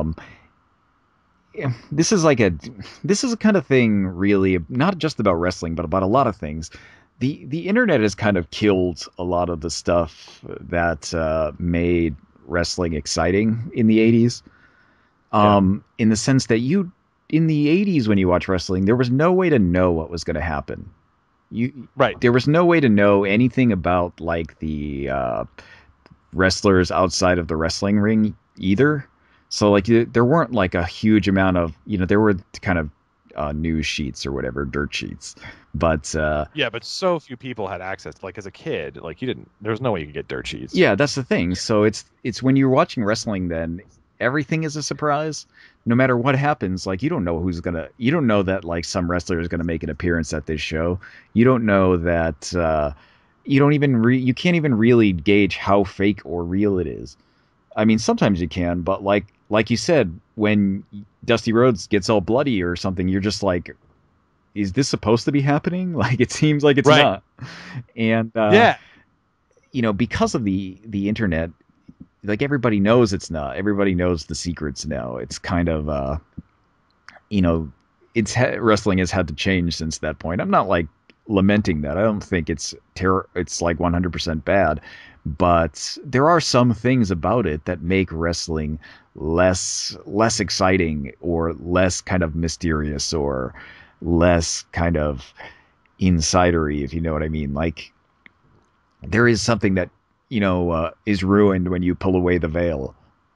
this is a kind of thing really not just about wrestling but about a lot of things. The internet has kind of killed a lot of the stuff that made wrestling exciting in the '80s. Yeah. In the sense that in the '80s when you watch wrestling, there was no way to know what was going to happen. Right. There was no way to know anything about like the wrestlers outside of the wrestling ring either. So like there weren't like a huge amount of, there were kind of news sheets or whatever, dirt sheets, but Yeah, but so few people had access. Like as a kid, like you didn't. There was no way you could get dirt sheets. yeah, that's the thing. So it's when you're watching wrestling, then everything is a surprise. No matter what happens, like you don't know that like some wrestler is gonna make an appearance at this show. You don't know that you can't even really gauge how fake or real it is. I mean, sometimes you can, but like you said, when Dusty Rhodes gets all bloody or something, you're just like, is this supposed to be happening? Like it seems like it's Right. not. And Yeah. because of the internet, like everybody knows it's not. Everybody knows the secrets now. It's kind of you know, wrestling has had to change since that point. I'm not like lamenting that. I don't think it's like 100% bad, but there are some things about it that make wrestling less exciting or less kind of mysterious or less kind of insidery, if you know what I mean. Like there is something that is ruined when you pull away the veil.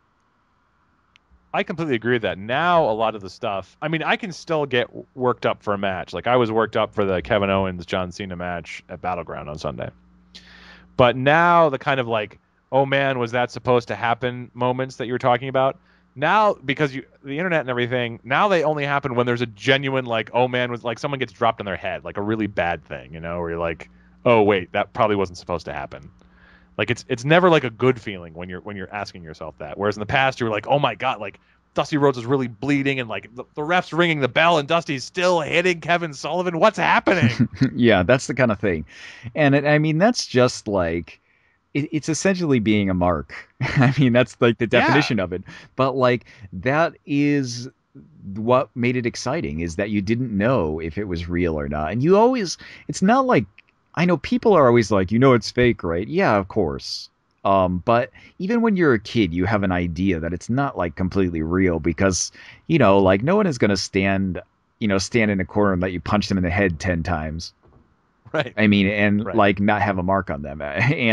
I completely agree with that. Now, a lot of the stuff, I mean, I can still get worked up for a match. Like, I was worked up for the Kevin Owens John Cena match at Battleground on Sunday. But now, the kind of like, oh man, was that supposed to happen moments that you were talking about? Now, because the internet and everything, now they only happen when there's a genuine, like, oh man, was like someone gets dropped on their head, like a really bad thing, where you're like, oh wait, that probably wasn't supposed to happen. Like it's never like a good feeling when you're asking yourself that. Whereas in the past you were like, oh my god, like Dusty Rhodes is really bleeding and like the ref's ringing the bell and Dusty's still hitting Kevin Sullivan. What's happening? Yeah, that's the kind of thing. And I mean, that's just like it's essentially being a mark. I mean, that's like the Yeah, definition of it. But like that is what made it exciting is that you didn't know if it was real or not. And it's not like I know people are always like, it's fake, right? Yeah, of course. But even when you're a kid, you have an idea that it's not like completely real because, like no one is going to stand in a corner and let you punch them in the head 10 times. right, I mean, and right. like not have a mark on them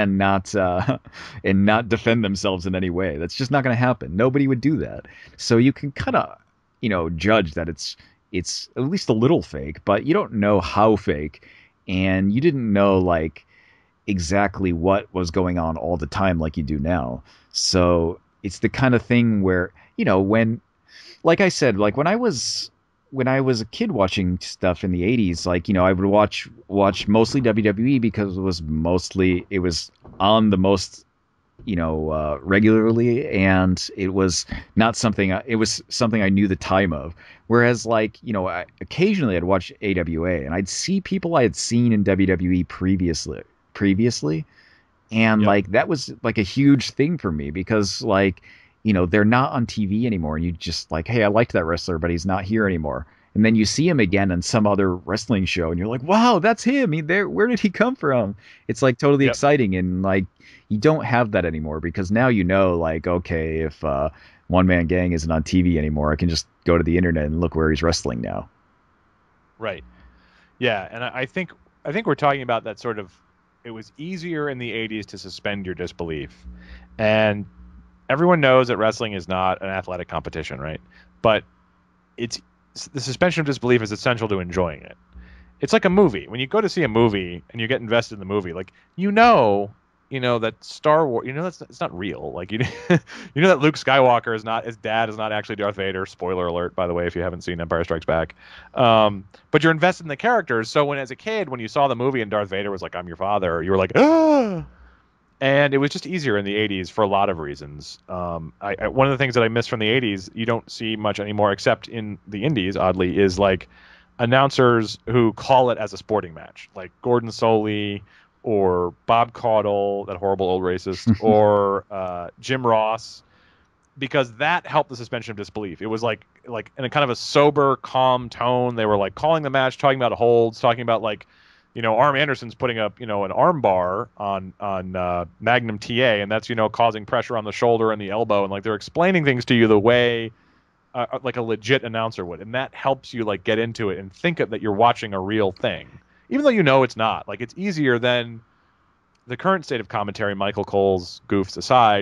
and not defend themselves in any way. That's just not going to happen. Nobody would do that. So you can kind of, judge that it's at least a little fake, but you don't know how fake, and you didn't know like exactly what was going on all the time like you do now. So it's the kind of thing where, when like I said, like when I was a kid watching stuff in the 80s, like, I would watch mostly WWE because it was on the most, regularly, and it was not something it was something I knew the time of. Whereas like, occasionally I'd watch AWA and I'd see people I had seen in WWE previously, and Yep, like that was like a huge thing for me because like, they're not on TV anymore, and you just like, hey, I liked that wrestler, but he's not here anymore. And then you see him again on some other wrestling show, and you're like, wow, that's him. Where did he come from? It's like totally yep, exciting, and like you don't have that anymore because now like, okay, if One Man Gang isn't on TV anymore, I can just go to the internet and look where he's wrestling now. right. Yeah, and I think we're talking about that sort of. It was easier in the '80s to suspend your disbelief, and everyone knows that wrestling is not an athletic competition, right? But it's the suspension of disbelief is essential to enjoying it. It's like a movie. When you go to see a movie and you get invested in the movie, like that Star Wars, that's it's not real. Like you know that Luke Skywalker is not his dad is not actually Darth Vader. Spoiler alert, by the way, if you haven't seen Empire Strikes Back. But you're invested in the characters. So when as a kid, when you saw the movie and Darth Vader was like, "I'm your father," you were like, "Ah." And it was just easier in the 80s for a lot of reasons. One of the things that I miss from the 80s, you don't see much anymore, except in the indies, oddly, is like announcers who call it as a sporting match, like Gordon Soley or Bob Caudle, that horrible old racist, or Jim Ross, because that helped the suspension of disbelief. It was like in a kind of a sober, calm tone. They were like calling the match, talking about holds, talking about like Arm Anderson's putting up, an arm bar on Magnum TA, and that's causing pressure on the shoulder and the elbow, and like they're explaining things to you the way like a legit announcer would, and that helps you like get into it and think that you're watching a real thing, even though it's not. Like it's easier than the current state of commentary, Michael Cole's goofs aside,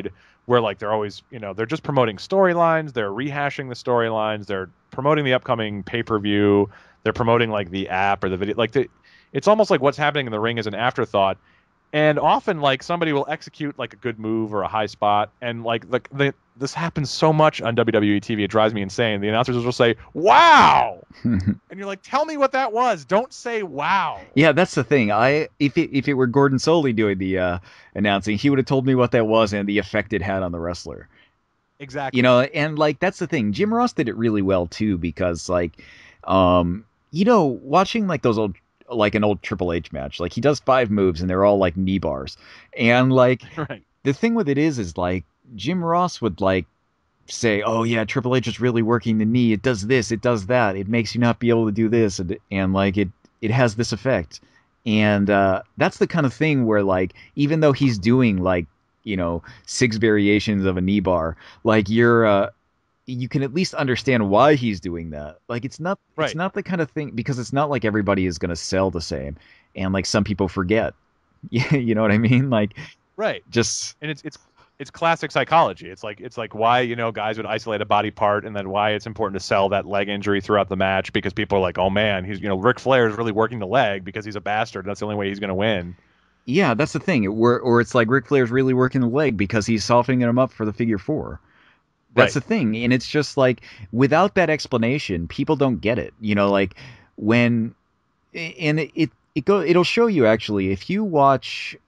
where like they're always, they're just promoting storylines, they're rehashing the storylines, they're promoting the upcoming pay-per-view, they're promoting like the app or the video, it's almost like what's happening in the ring is an afterthought. And often, like, somebody will execute like a good move or a high spot, and like this happens so much on WWE TV, it drives me insane. The announcers will say, "Wow," and you're like, "Tell me what that was. Don't say wow." Yeah, that's the thing. If it were Gordon Soley doing the announcing, he would have told me what that was and the effect it had on the wrestler. Exactly. And like that's the thing. Jim Ross did it really well too because like, watching like those old like an old Triple H match, like he does 5 moves and they're all like knee bars, and like Right. the thing with it is like Jim Ross would like say, "Oh yeah, Triple H is really working the knee. It does this, it does that. It makes you not be able to do this, and like it has this effect." And that's the kind of thing where like even though he's doing like 6 variations of a knee bar, like you can at least understand why he's doing that. Like it's Right. not the kind of thing because it's not like everybody is going to sell the same, and like some people forget. You know what I mean? Like Right. just And it's classic psychology. It's like why, guys would isolate a body part, and then why it's important to sell that leg injury throughout the match, because people are like, "Oh man, he's, Ric Flair is really working the leg because he's a bastard. That's the only way he's going to win." yeah, that's the thing. Or it's like Ric Flair's really working the leg because he's softening him up for the figure four. That's Right. the thing, and it's just like without that explanation, people don't get it. Like when and it'll show you actually if you watch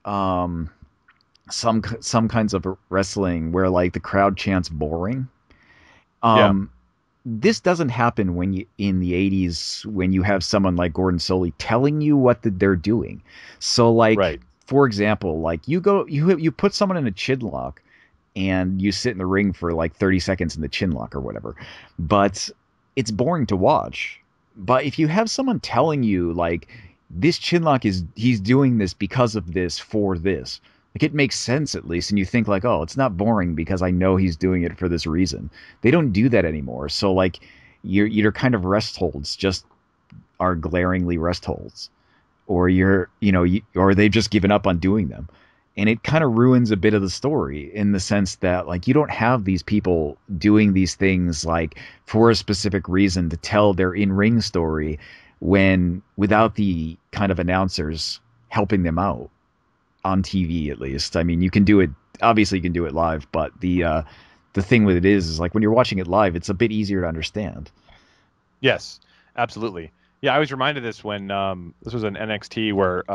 some kinds of wrestling where like the crowd chants boring. Yeah. Um, this doesn't happen when you in the 80s when you have someone like Gordon Soley telling you what they're doing. So like Right. for example, like you put someone in a chin lock and you sit in the ring for like 30 seconds in the chin lock or whatever. But it's boring to watch. But if you have someone telling you like this chin lock is he's doing this because of this for this, like it makes sense at least, and you think like, oh, it's not boring because I know he's doing it for this reason. They don't do that anymore. So like your kind of rest holds just are glaringly rest holds, or or they've just given up on doing them, and it kind of ruins a bit of the story in the sense that like you don't have these people doing these things like for a specific reason to tell their in-ring story when without the kind of announcers helping them out on TV at least. I mean, you can do it. Obviously, you can do it live, but the thing with it is like when you're watching it live, it's a bit easier to understand. Yes, absolutely. Yeah, I was reminded of this when this was an NXT where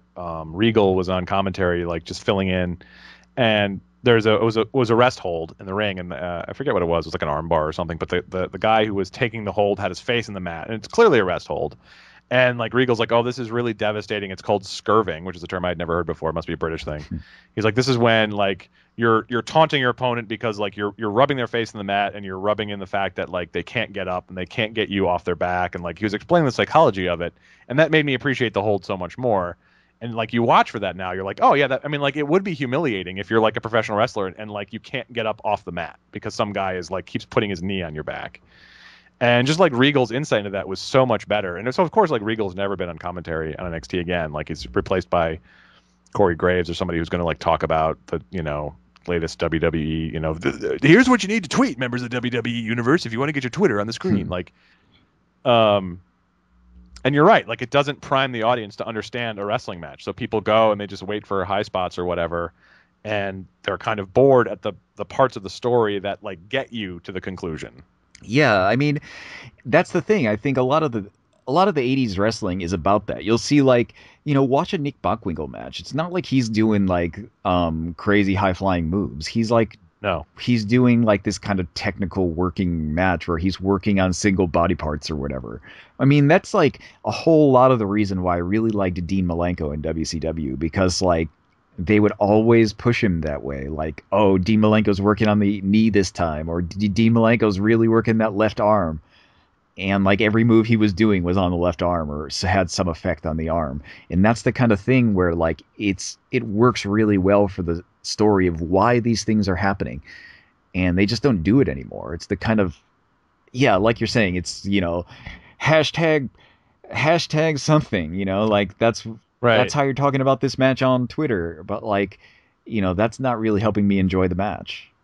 Regal was on commentary, like just filling in, and it was a rest hold in the ring, and I forget what it was. It was like an armbar or something, but the guy who was taking the hold had his face in the mat, and it's clearly a rest hold. And like Regal's like, "Oh, this is really devastating. It's called scurving, which is a term I'd never heard before. It must be a British thing." He's like, "This is when like you're taunting your opponent because like you're rubbing their face in the mat, and you're rubbing in the fact that like they can't get up and they can't get you off their back." And like he was explaining the psychology of it, and that made me appreciate the hold so much more. And like you watch for that now, you're like, "Oh yeah, I mean, like it would be humiliating if you're like a professional wrestler and like you can't get up off the mat because some guy is like keeps putting his knee on your back." And just like Regal's insight into that was so much better. And so of course like Regal's never been on commentary on NXT again. Like he's replaced by Corey Graves or somebody who's going to like talk about the latest WWE. Here's what you need to tweet, members of the WWE universe, if you want to get your Twitter on the screen. Like, and you're right. Like it doesn't prime the audience to understand a wrestling match. So people go and they just wait for high spots or whatever, and they're kind of bored at the parts of the story that like get you to the conclusion. Yeah, I mean, that's the thing. I think a lot of the 80s wrestling is about that. You'll see like, watch a Nick Bockwinkel match. It's not like he's doing like crazy high-flying moves. No. He's doing like this kind of technical working match where he's working on single body parts or whatever. I mean, that's like a whole lot of the reason why I really liked Dean Malenko in WCW because like they would always push him that way. Like, oh, Dean Malenko's working on the knee this time, or Dean Malenko's really working that left arm. And like every move he was doing was on the left arm or had some effect on the arm. And that's the kind of thing where like it works really well for the story of why these things are happening. And they just don't do it anymore. It's the kind of, yeah, like you're saying, it's, hashtag something, like that's Right. how you're talking about this match on Twitter. But like, that's not really helping me enjoy the match.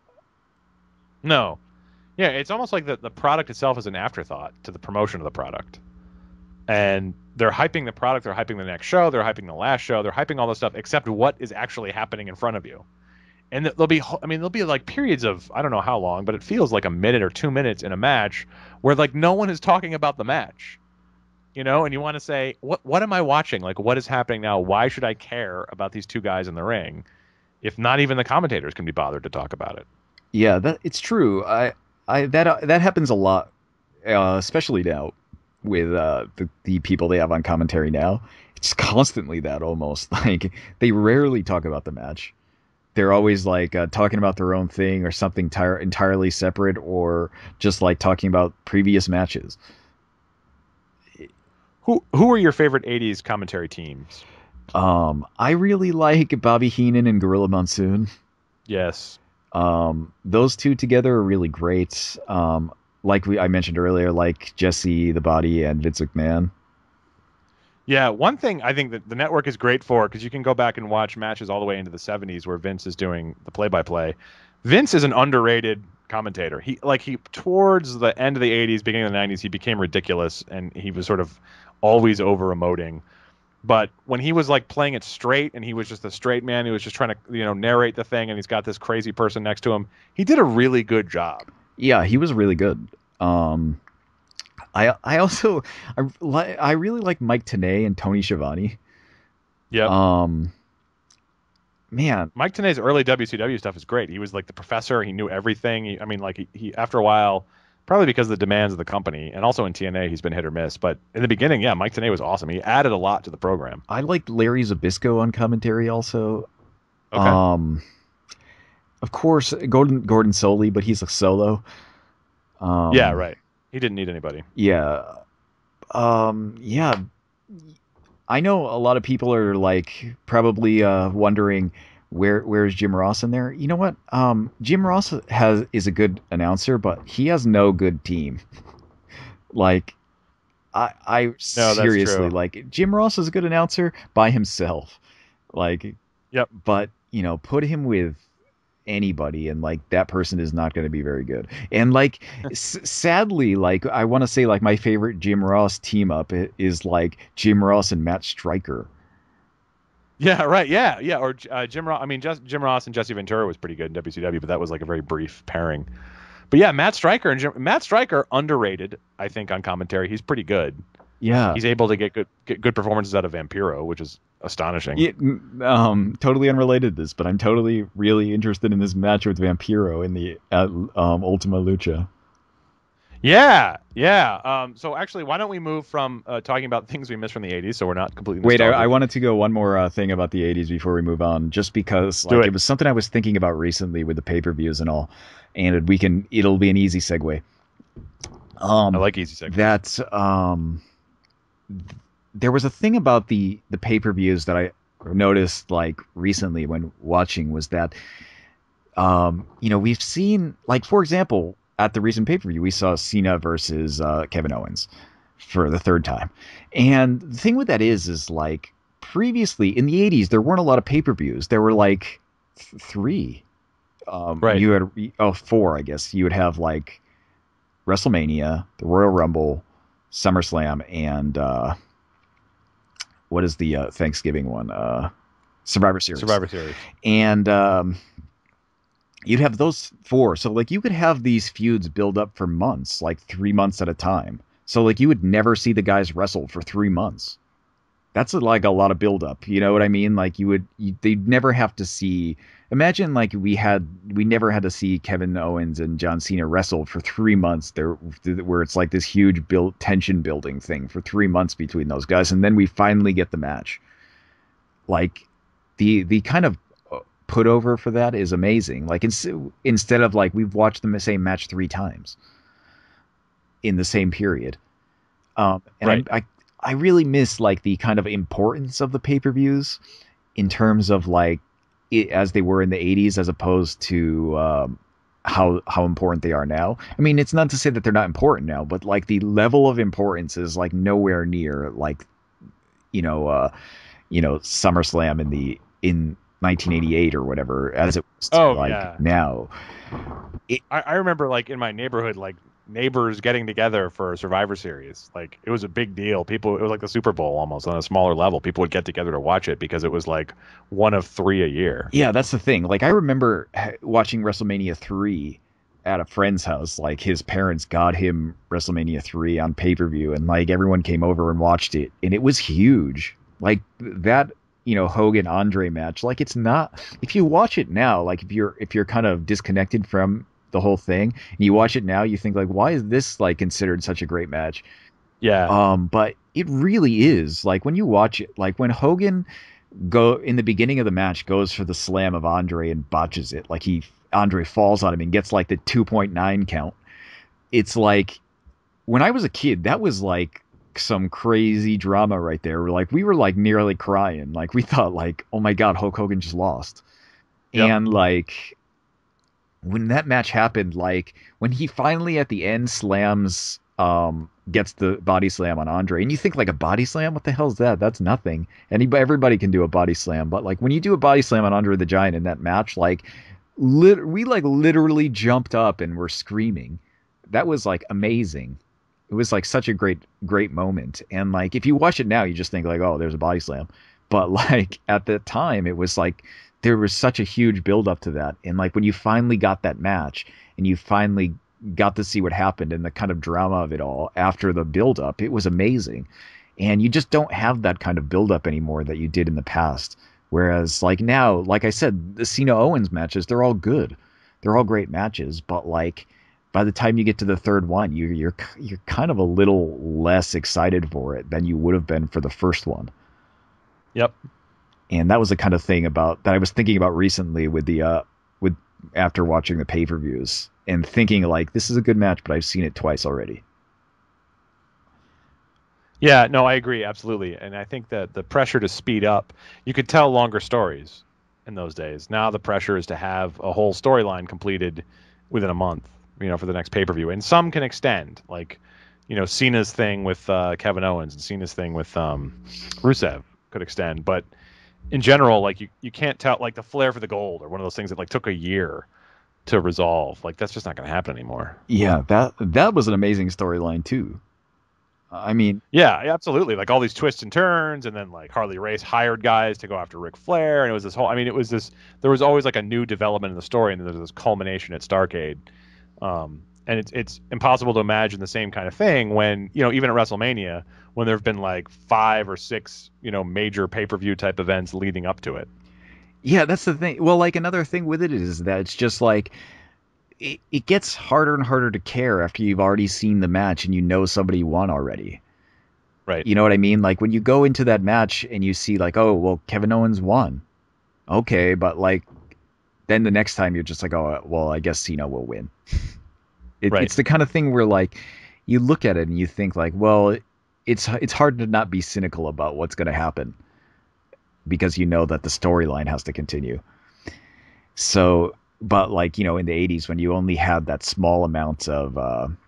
No. Yeah, it's almost like the product itself is an afterthought to the promotion of the product. And they're hyping the product, they're hyping the next show, they're hyping the last show, they're hyping all this stuff except what is actually happening in front of you. And there'll be like periods of, I don't know how long, but it feels like a minute or 2 minutes in a match where like no one is talking about the match. And you want to say, what am I watching? Like, what is happening now? Why should I care about these two guys in the ring if not even the commentators can be bothered to talk about it? Yeah, that it's true. That happens a lot, especially now with the people they have on commentary now. It's constantly that almost like they rarely talk about the match. They're always like talking about their own thing or something entirely separate, or just like talking about previous matches. Who are your favorite '80s commentary teams? I really like Bobby Heenan and Gorilla Monsoon. Yes. Those two together are really great. Like I mentioned earlier, like Jesse the Body and Vince McMahon. Yeah, one thing I think that the network is great for, because you can go back and watch matches all the way into the '70s where Vince is doing the play-by-play. Vince is an underrated commentator. He towards the end of the '80s, beginning of the '90s, he became ridiculous and he was sort of always over emoting. But when he was like playing it straight and he was just a straight man who was just trying to narrate the thing, and he's got this crazy person next to him, he did a really good job. Yeah, he was really good. I also I really like Mike Tenay and Tony Schiavone. Yep. Man, Mike Tenay's early WCW stuff is great. He was like the professor. He knew everything. He after a while, probably because of the demands of the company, and also in TNA, he's been hit or miss. But in the beginning, yeah, Mike Tenay was awesome. He added a lot to the program. I like Larry Zbyszko on commentary also. Okay. Of course, Gordon Soley, but he's a solo. Yeah, right. He didn't need anybody. Yeah. Yeah. I know a lot of people are like probably wondering where's Jim Ross in there. You know what? Jim Ross is a good announcer, but he has no good team. Like I No, that's seriously true. like Jim Ross is a good announcer by himself. Like, Yep. but put him with anybody and like that person is not going to be very good. And like sadly, like I want to say like my favorite Jim Ross team up is like Jim Ross and Matt Stryker. Yeah, right. Yeah, yeah. Or Jim Ross. I mean, just Jim Ross and Jesse Ventura was pretty good in WCW, but that was like a very brief pairing. But yeah, Matt Stryker underrated, I think, on commentary. He's pretty good. Yeah. He's able to get good performances out of Vampiro, which is astonishing. Yeah, totally unrelated to this, but I'm totally really interested in this match with Vampiro in the Ultima Lucha. Yeah, yeah. So actually, why don't we move from talking about things we missed from the '80s, so we're not completely Wait, nostalgic? I wanted to go one more thing about the '80s before we move on, just because like it was something I was thinking about recently with the pay-per-views and all, and it'll be an easy segue. I like easy segues. There was a thing about the pay-per-views that I noticed like recently when watching was that we've seen, like, for example, at the recent pay-per-view we saw Cena versus Kevin Owens for the third time. And the thing with that is like previously in the 80s there weren't a lot of pay-per-views. There were like three. Right. You had four, I guess. You would have like WrestleMania, the Royal Rumble, SummerSlam, and what is the Thanksgiving one? Survivor Series. Survivor Series. And you'd have those four. So like you could have these feuds build up for months, like 3 months at a time. So like you would never see the guys wrestle for 3 months. That's like a lot of build up. You know what I mean? Like they'd never have to see. Imagine like we never had to see Kevin Owens and John Cena wrestle for 3 months there, where it's like this huge tension building thing for 3 months between those guys, and then we finally get the match. Like the kind of put over for that is amazing. Like instead of like we've watched the same match 3 times in the same period, and right. I really miss like the kind of importance of the pay-per-views in terms of like as they were in the 80s as opposed to how important they are now. I mean, it's not to say that they're not important now, but like the level of importance is like nowhere near like SummerSlam in 1988 or whatever as it was to Oh like yeah, now. It, I remember like in my neighborhood, like neighbors getting together for a Survivor Series. Like it was a big deal. People, it was like the Super Bowl almost on a smaller level. People would get together to watch it because it was like one of three a year. yeah, that's the thing. Like I remember watching WrestleMania 3 at a friend's house. Like his parents got him WrestleMania 3 on pay-per-view and like everyone came over and watched it and it was huge. Like that, Hogan Andre match. Like it's not, if you watch it now, like if you're kind of disconnected from the whole thing and you watch it now, you think like why is this like considered such a great match? Yeah. But it really is. Like when you watch it, like when Hogan go in the beginning of the match goes for the slam of Andre and botches it. Like Andre falls on him and gets like the 2.9 count. It's like when I was a kid, that was like some crazy drama right there. Like we were like nearly crying. Like we thought like, oh my god, Hulk Hogan just lost. Yep. And like when that match happened, like when he finally at the end slams gets the body slam on Andre, and you think like a body slam, what the hell is that? That's nothing. Everybody can do a body slam, but like when you do a body slam on Andre the Giant in that match, like we like literally jumped up and were screaming. That was like amazing. It was like such a great moment. And like if you watch it now, you just think like, oh, there's a body slam. But like at the time, it was like there was such a huge build up to that. And like when you finally got that match and you finally got to see what happened and the kind of drama of it all after the build up, it was amazing. And you just don't have that kind of build up anymore that you did in the past. Whereas like now, like I said, the Cena Owens matches, they're all good. They're all great matches, but like by the time you get to the third one, you're kind of a little less excited for it than you would have been for the first one. Yep. And that was the kind of thing about that I was thinking about recently with the with after watching the pay-per-views and thinking like this is a good match, but I've seen it twice already. Yeah, no, I agree absolutely, and I think that the pressure to speed up, you could tell longer stories in those days. Now the pressure is to have a whole storyline completed within a month, for the next pay per view, and some can extend, like, Cena's thing with Kevin Owens and Cena's thing with Rusev could extend, but in general, like you can't tell, like the Flair for the Gold or one of those things that like took a year to resolve. Like that's just not going to happen anymore. Yeah, that was an amazing storyline too. I mean, Yeah, absolutely. Like all these twists and turns, and then like Harley Race hired guys to go after Ric Flair, and it was this whole. I mean, it was this. There was always like a new development in the story, and then there's this culmination at Starrcade. And it's impossible to imagine the same kind of thing when even at WrestleMania when there have been like 5 or 6 major pay per view type events leading up to it. yeah, that's the thing. Well, like another thing with it is that it's just like it gets harder and harder to care after you've already seen the match and you know somebody won already. Right. You know what I mean? Like when you go into that match and you see like, oh, well, Kevin Owens won. Okay, but like then the next time you're just like, oh, well, I guess Cena will win. Right. It's the kind of thing where like you look at it and you think like, well, it's hard to not be cynical about what's going to happen because you know that the storyline has to continue. So, but like in the '80s when you only had that small amount of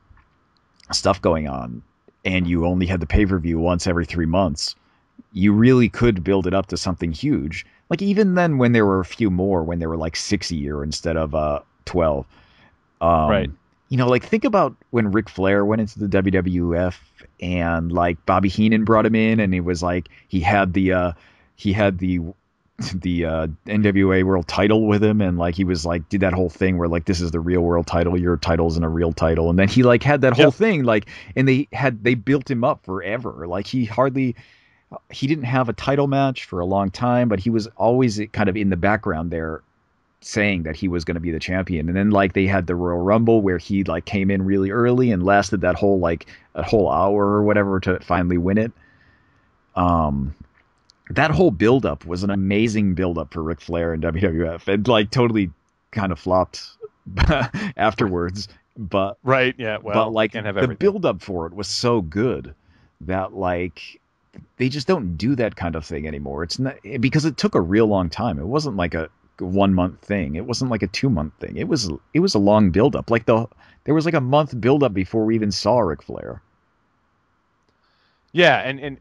stuff going on, and you only had the pay per view once every 3 months, you really could build it up to something huge. Like even then, when there were a few more, when there were like 6 a year instead of 12. Right. Like think about when Ric Flair went into the WWF and like Bobby Heenan brought him in, and he was like he had the NWA World Title with him, and like he was like did that whole thing where like this is the real world title, your title isn't a real title, and then he like had that whole Yep. thing like, and they built him up forever. Like he didn't have a title match for a long time, but he was always kind of in the background there saying that he was going to be the champion. And then like they had the Royal Rumble where he like came in really early and lasted that whole like a whole hour or whatever to finally win it. That whole build up was an amazing build up for Ric Flair and WWF. It like totally kind of flopped afterwards, but Right. Yeah. Well, like can't have the everything. build up for it was so good that like they just don't do that kind of thing anymore. It's not because it took a real long time. It wasn't like a 1 month thing. It wasn't like a 2 month thing. It was a long build up. Like there was like a month build up before we even saw Ric Flair. Yeah, and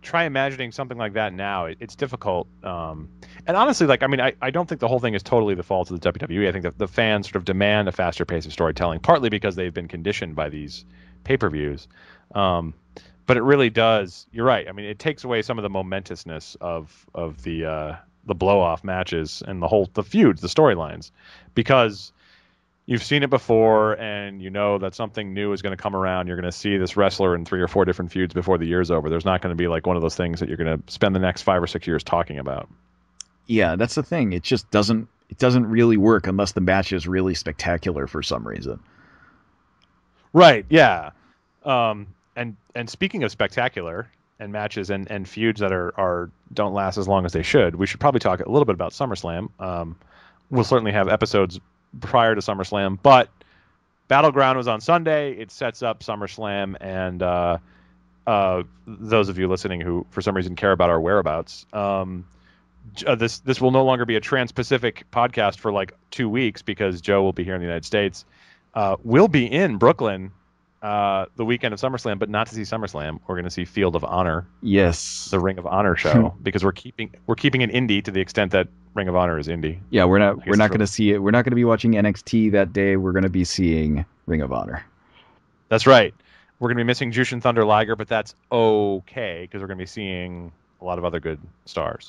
try imagining something like that now. It's difficult. And honestly, like, I mean, I don't think the whole thing is totally the fault of the WWE. I think that the fans sort of demand a faster pace of storytelling, partly because they've been conditioned by these pay-per-views. But it really does. You're right. I mean, it takes away some of the momentousness of the blow-off matches and the feuds, the storylines, because you've seen it before and you know that something new is going to come around. You're going to see this wrestler in 3 or 4 different feuds before the year's over. There's not going to be like one of those things that you're going to spend the next 5 or 6 years talking about. Yeah, that's the thing. It just doesn't really work unless the match is really spectacular for some reason. Right. Yeah. And speaking of spectacular and matches and feuds that are don't last as long as they should, we should probably talk a little bit about SummerSlam. We'll certainly have episodes prior to SummerSlam, but Battleground was on Sunday. It sets up SummerSlam, and those of you listening who for some reason care about our whereabouts, this will no longer be a Trans-Pacific podcast for like 2 weeks because Joe will be here in the United States. We'll be in Brooklyn the weekend of SummerSlam, but not to see SummerSlam. We're going to see Field of Honor. Yes, the Ring of Honor show because we're keeping it indie to the extent that Ring of Honor is indie. Yeah, we're not going to see it. We're not going to be watching NXT that day. We're going to be seeing Ring of Honor. That's right. We're going to be missing Jushin Thunder Liger, but that's okay because we're going to be seeing a lot of other good stars.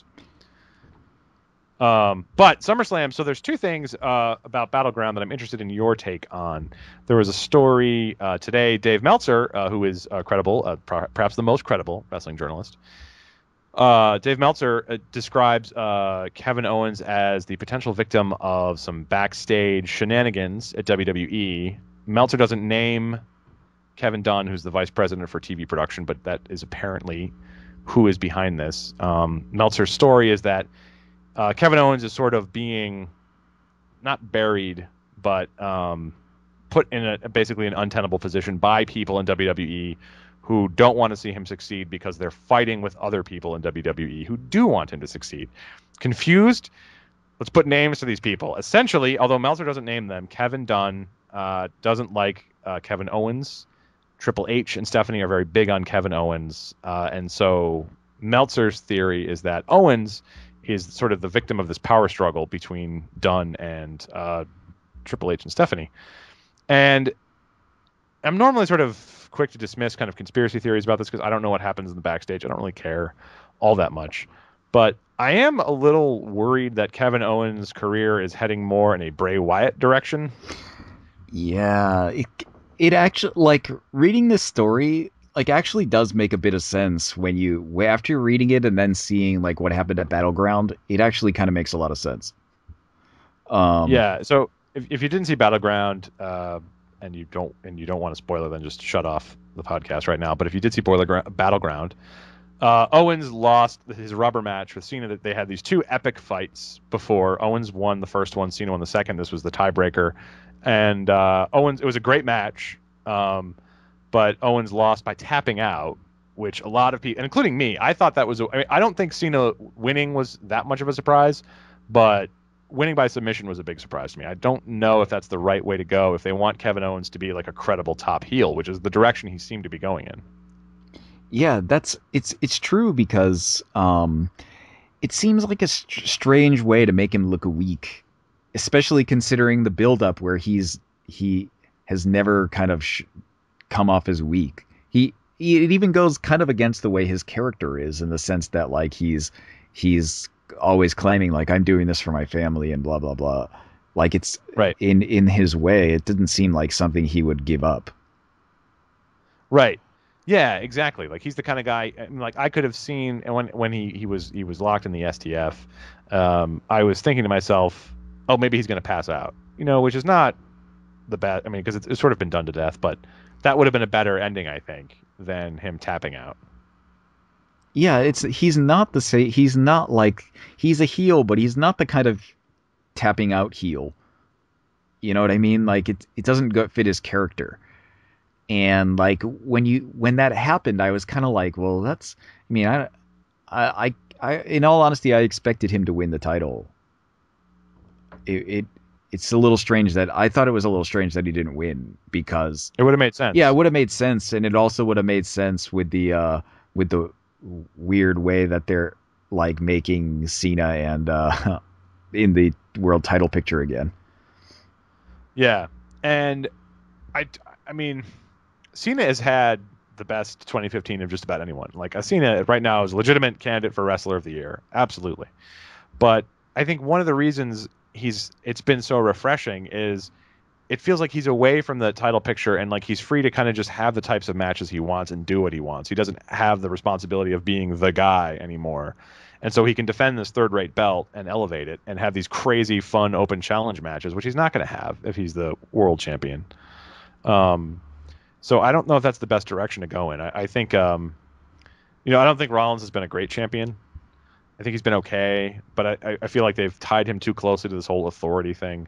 But SummerSlam, so there's 2 things about Battleground that I'm interested in your take on. There was a story today, Dave Meltzer, who is credible, perhaps the most credible wrestling journalist. Dave Meltzer describes Kevin Owens as the potential victim of some backstage shenanigans at WWE. Meltzer doesn't name Kevin Dunn, who's the vice president for TV production, but that is apparently who is behind this. Meltzer's story is that Kevin Owens is sort of being not buried, but put in basically an untenable position by people in WWE who don't want to see him succeed because they're fighting with other people in WWE who do want him to succeed. Confused? Let's put names to these people. Essentially, although Meltzer doesn't name them, Kevin Dunn doesn't like Kevin Owens. Triple H and Stephanie are very big on Kevin Owens. And so Meltzer's theory is that Owens is sort of the victim of this power struggle between Dunn and Triple H and Stephanie. And I'm normally sort of quick to dismiss kind of conspiracy theories about this because I don't know what happens in the backstage. I don't really care all that much. But I am a little worried that Kevin Owens' career is heading more in a Bray Wyatt direction. Yeah, it actually, like, reading this story, like, actually does make a bit of sense when after you're reading it and then seeing like what happened at Battleground. It actually kind of makes a lot of sense. Yeah. So if you didn't see Battleground and you don't want to spoil it, then just shut off the podcast right now. But if you did see Battleground, Owens lost his rubber match with Cena. That they had these 2 epic fights before. Owens won the first one, Cena won the second. This was the tiebreaker, and Owens. It was a great match. But Owens lost by tapping out, which a lot of people, including me, I thought that was. I don't think Cena winning was that much of a surprise, but winning by submission was a big surprise to me. I don't know if that's the right way to go if they want Kevin Owens to be like a credible top heel, which is the direction he seemed to be going in. Yeah, it's true because it seems like a strange way to make him look weak, especially considering the build-up where he has never kind of come off as weak. It even goes kind of against the way his character is, in the sense that like he's always claiming like I'm doing this for my family and blah blah blah. Like it's right in his way. It didn't seem like something he would give up. Right. Yeah, exactly. Like he's the kind of guy. Like I could have seen, and when he was locked in the STF, I was thinking to myself, oh, maybe he's going to pass out. Which is not the bad. I mean, because it's sort of been done to death, but that would have been a better ending, I think, than him tapping out. Yeah, he's not the same. He's not like he's a heel, but he's not the kind of tapping out heel. You know what I mean? Like it doesn't fit his character. And like when that happened, I was kind of like, well, that's. I mean, I in all honesty, I expected him to win the title. It's a little strange that I thought it was a little strange that he didn't win, because it would have made sense. Yeah, it would have made sense, and it also would have made sense with the weird way that they're like making Cena and in the world title picture again. Yeah, and I I mean, Cena has had the best 2015 of just about anyone. Like Cena right now is a legitimate candidate for Wrestler of the Year, absolutely. But I think one of the reasons it's been so refreshing is it feels like he's away from the title picture and like he's free to kind of just have the types of matches he wants and do what he wants. He doesn't have the responsibility of being the guy anymore. And so he can defend this third-rate belt and elevate it and have these crazy, fun, open challenge matches, which he's not going to have if he's the world champion. Um, so I don't know if that's the best direction to go in. I think, I don't think Rollins has been a great champion. I think he's been okay, but I feel like they've tied him too closely to this whole authority thing.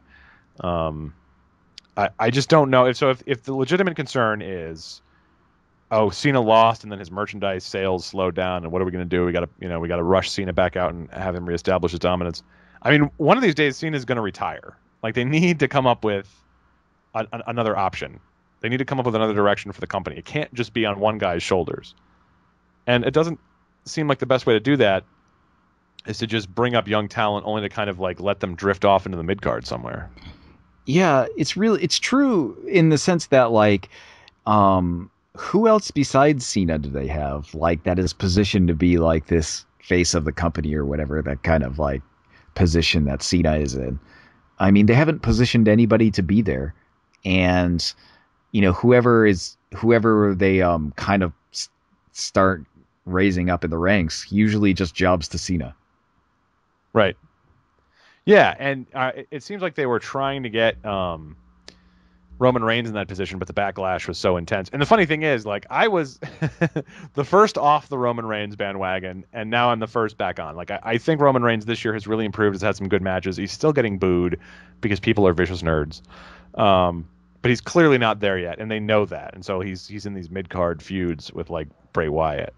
I just don't know. If the legitimate concern is, oh, Cena lost and then his merchandise sales slowed down, and what are we going to do? We got to rush Cena back out and have him reestablish his dominance. I mean, one of these days Cena's going to retire. Like they need to come up with another option. They need to come up with another direction for the company. It can't just be on one guy's shoulders. And it doesn't seem like the best way to do that is to just bring up young talent only to kind of like let them drift off into the mid card somewhere. Yeah, it's true in the sense that like who else besides Cena do they have like that is positioned to be like this face of the company or whatever, that kind of like position that Cena is in. I mean, they haven't positioned anybody to be there. And whoever they kind of start raising up in the ranks usually just jobs to Cena. Right. Yeah, and it seems like they were trying to get Roman Reigns in that position, but the backlash was so intense. And the funny thing is, like, I was the first off the Roman Reigns bandwagon, and now I'm the first back on. Like, I think Roman Reigns this year has really improved, has had some good matches. He's still getting booed because people are vicious nerds. But he's clearly not there yet, and they know that. And so he's in these mid-card feuds with, like, Bray Wyatt.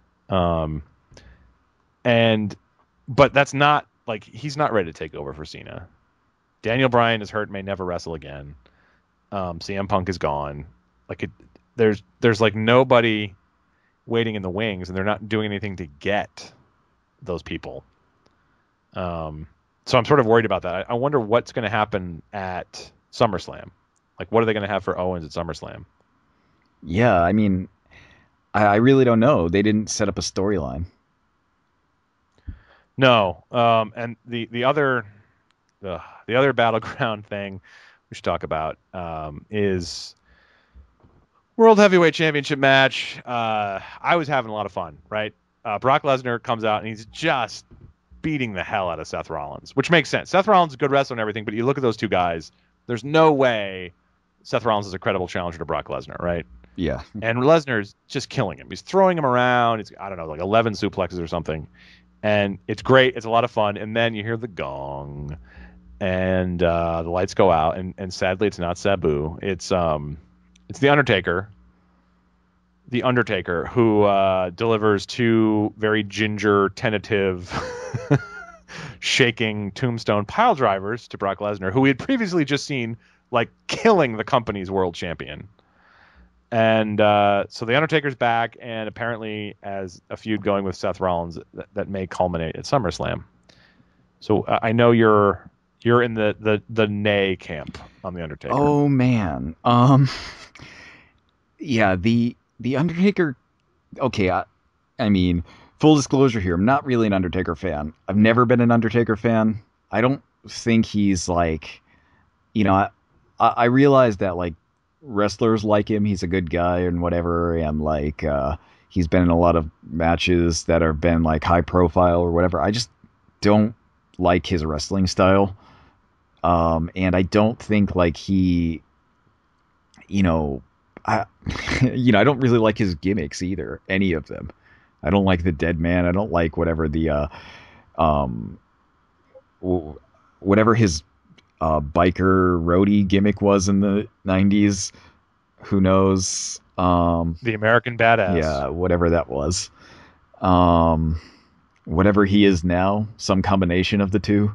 But that's not, like, he's not ready to take over for Cena. Daniel Bryan is hurt, may never wrestle again. CM Punk is gone. Like there's like nobody waiting in the wings, and they're not doing anything to get those people. So I'm sort of worried about that. I wonder what's going to happen at SummerSlam. Like, what are they going to have for Owens at SummerSlam? Yeah, I mean, I really don't know. They didn't set up a storyline. No. And the other battleground thing we should talk about is World Heavyweight Championship match. I was having a lot of fun, right? Brock Lesnar comes out and he's just beating the hell out of Seth Rollins, which makes sense. Seth Rollins is a good wrestler and everything, but you look at those two guys, there's no way Seth Rollins is a credible challenger to Brock Lesnar, right? Yeah. And Lesnar's just killing him. He's throwing him around. It's, I don't know, like 11 suplexes or something. And it's great. It's a lot of fun. And then you hear the gong and the lights go out. And sadly, it's not Sabu. It's the Undertaker. The Undertaker, who delivers two very ginger, tentative, shaking tombstone pile drivers to Brock Lesnar, who we had previously just seen like killing the company's world champion. And so the Undertaker's back, and apparently as a feud going with Seth Rollins that may culminate at SummerSlam. So I know you're in the nay camp on the Undertaker. Oh man. Yeah, the Undertaker. Okay, I mean, full disclosure here, I'm not really an Undertaker fan. I've never been an Undertaker fan. I don't think he's like, I realize that like wrestlers like him, he's a good guy and whatever, and like he's been in a lot of matches that have been like high profile or whatever. I just don't like his wrestling style. And I don't think like he, I, I don't really like his gimmicks either. Any of them. I don't like the dead man. I don't like whatever the, whatever his biker roadie gimmick was in the 90s. Who knows? The American Badass. Yeah, whatever that was. Whatever he is now, some combination of the two.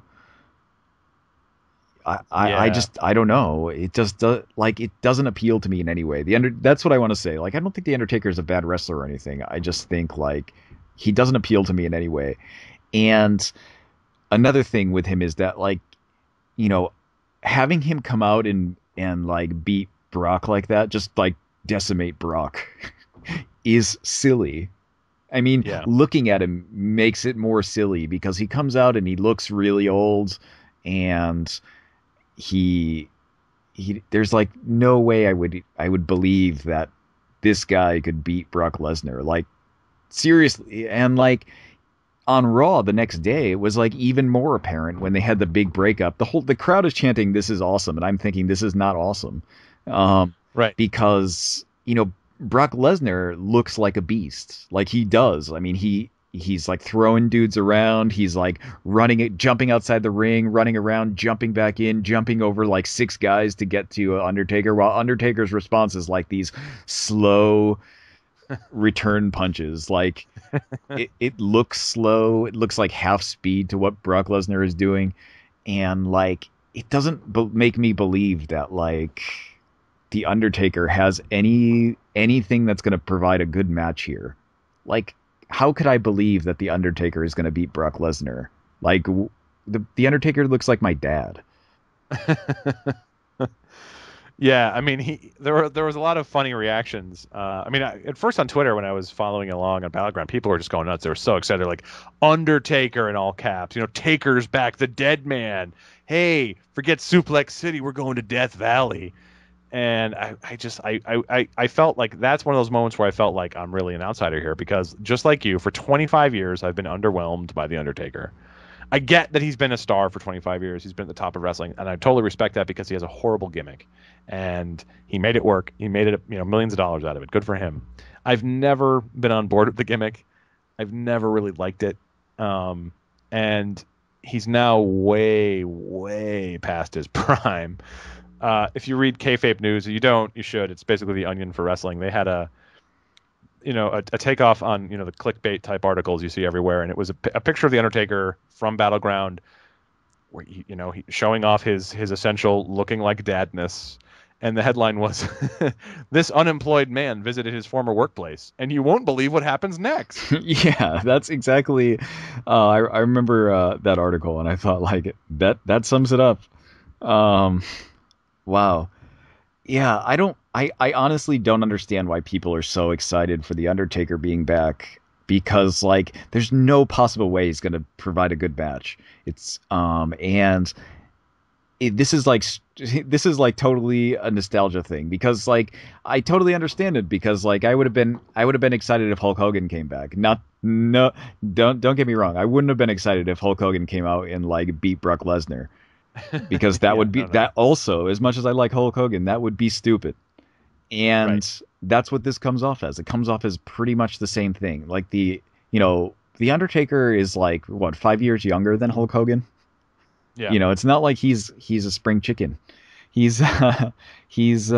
I don't know. It just it doesn't appeal to me in any way. That's what I want to say. Like, I don't think the Undertaker is a bad wrestler or anything. I just think like he doesn't appeal to me in any way. And another thing with him is that, like, you know, having him come out and like beat Brock like that, just like decimate Brock, is silly. I mean, Yeah. looking at him makes it more silly because he comes out and he looks really old, and he there's like no way I would believe that this guy could beat Brock Lesnar. Like, seriously. And like on Raw the next day, it was like even more apparent when they had the big breakup. The crowd is chanting, "This is awesome," and I'm thinking this is not awesome, Right. because Brock Lesnar looks like a beast, like he does. I mean, he's like throwing dudes around. He's like jumping outside the ring, running around, jumping back in, jumping over like six guys to get to Undertaker. While Undertaker's response is like these slow return punches. Like it looks slow. It looks like half speed to what Brock Lesnar is doing, and like it doesn't make me believe that like the Undertaker has anything that's going to provide a good match here. Like, how could I believe that the Undertaker is going to beat Brock Lesnar? Like, the Undertaker looks like my dad. Yeah, I mean, there was a lot of funny reactions. I mean, at first on Twitter when I was following along on Battleground, people were just going nuts. They were so excited, like Undertaker in all caps. You know, Taker's back, the dead man. Hey, forget Suplex City, we're going to Death Valley. And I felt like that's one of those moments where I felt like I'm really an outsider here because just like you, for 25 years I've been underwhelmed by the Undertaker. I get that he's been a star for 25 years. He's been at the top of wrestling, and I totally respect that because he has a horrible gimmick, and he made it work. He made it, millions of dollars out of it. Good for him. I've never been on board with the gimmick. I've never really liked it, and he's now way, way past his prime. If you read kayfabe news, you don't, you should. It's basically the Onion for wrestling. They had a takeoff on the clickbait type articles you see everywhere, and it was a picture of the Undertaker from Battleground, where he showing off his essential looking like dadness, and the headline was, "This unemployed man visited his former workplace, and you won't believe what happens next." Yeah, that's exactly. I remember that article, and I thought like that sums it up. Um, wow. Yeah, I honestly don't understand why people are so excited for the Undertaker being back, because like there's no possible way he's going to provide a good match. It's and this is like totally a nostalgia thing, because like I totally understand it, because like I would have been excited if Hulk Hogan came back. Not no don't get me wrong. I wouldn't have been excited if Hulk Hogan came out and like beat Brock Lesnar, because that Yeah, would be no, no, that also, as much as I like Hulk Hogan, that would be stupid. right. And that's what this comes off as. It comes off as pretty much the same thing. Like the Undertaker is like what, 5 years younger than Hulk Hogan. Yeah, It's not like he's a spring chicken. He's he's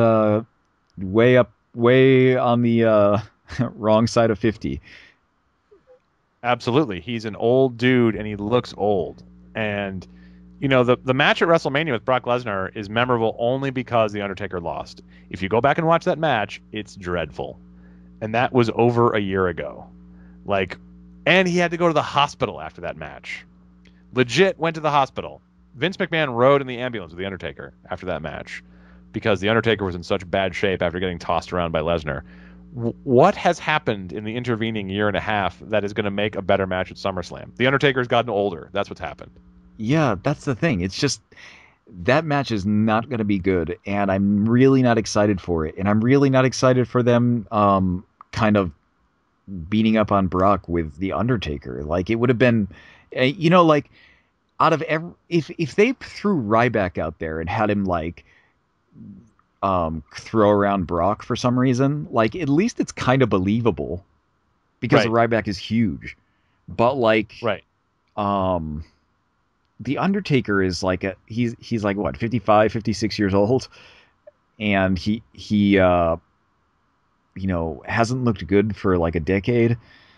way on the wrong side of 50. absolutely. He's an old dude, and he looks old. And the match at WrestleMania with Brock Lesnar is memorable only because the Undertaker lost. If you go back and watch that match, it's dreadful. And that was over a year ago. Like, and he had to go to the hospital after that match. Legit went to the hospital. Vince McMahon rode in the ambulance with the Undertaker after that match because the Undertaker was in such bad shape after getting tossed around by Lesnar. What has happened in the intervening year and a half that is going to make a better match at SummerSlam? The Undertaker's gotten older. That's what's happened. Yeah, that's the thing. It's just that match is not going to be good, and I'm really not excited for it. And I'm really not excited for them kind of beating up on Brock with the Undertaker. Like, it would have been, like, out of if they threw Ryback out there and had him like throw around Brock for some reason, like at least it's kind of believable, because Right. Ryback is huge. But like Right. um the Undertaker is like he's like what, 55, 56 years old, and he hasn't looked good for like a decade.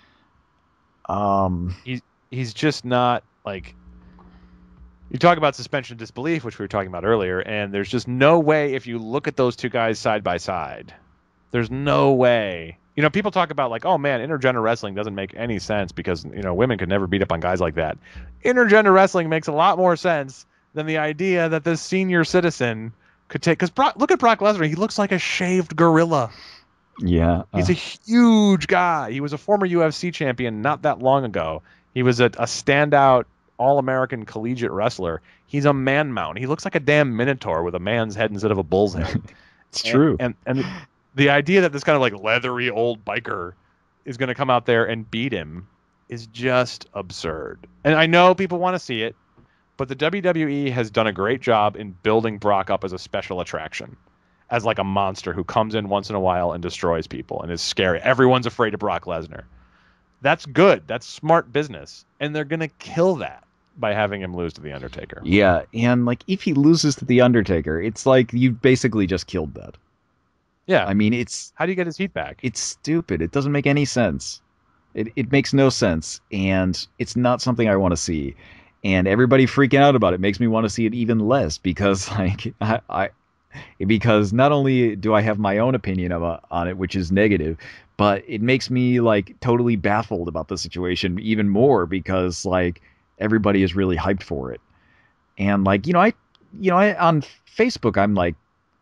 Um He's just not like, you talk about suspension of disbelief, which we were talking about earlier, and there's just no way, if you look at those two guys side by side, there's no way People talk about like, oh man, intergender wrestling doesn't make any sense because women could never beat up on guys like that. Intergender wrestling makes a lot more sense than the idea that this senior citizen could take. Because look at Brock Lesnar; he looks like a shaved gorilla. Yeah. He's a huge guy. He was a former UFC champion not that long ago. He was a standout All-American collegiate wrestler. He's a man mount. He looks like a damn minotaur with a man's head instead of a bull's head. It's true. And the idea that this kind of like leathery old biker is going to come out there and beat him is just absurd. And I know people want to see it, but the WWE has done a great job in building Brock up as a special attraction, as like a monster who comes in once in a while and destroys people and is scary. Everyone's afraid of Brock Lesnar. That's good. That's smart business. And they're going to kill that by having him lose to The Undertaker. Yeah, and like if he loses to The Undertaker, it's like you basically just killed that. Yeah. I mean, it's... How do you get his heat back? It's stupid. It doesn't make any sense. It makes no sense, and it's not something I want to see. And everybody freaking out about it makes me want to see it even less, because like because not only do I have my own opinion on it, which is negative, but it makes me like totally baffled about the situation even more, because like everybody is really hyped for it. And like, I on Facebook, I'm like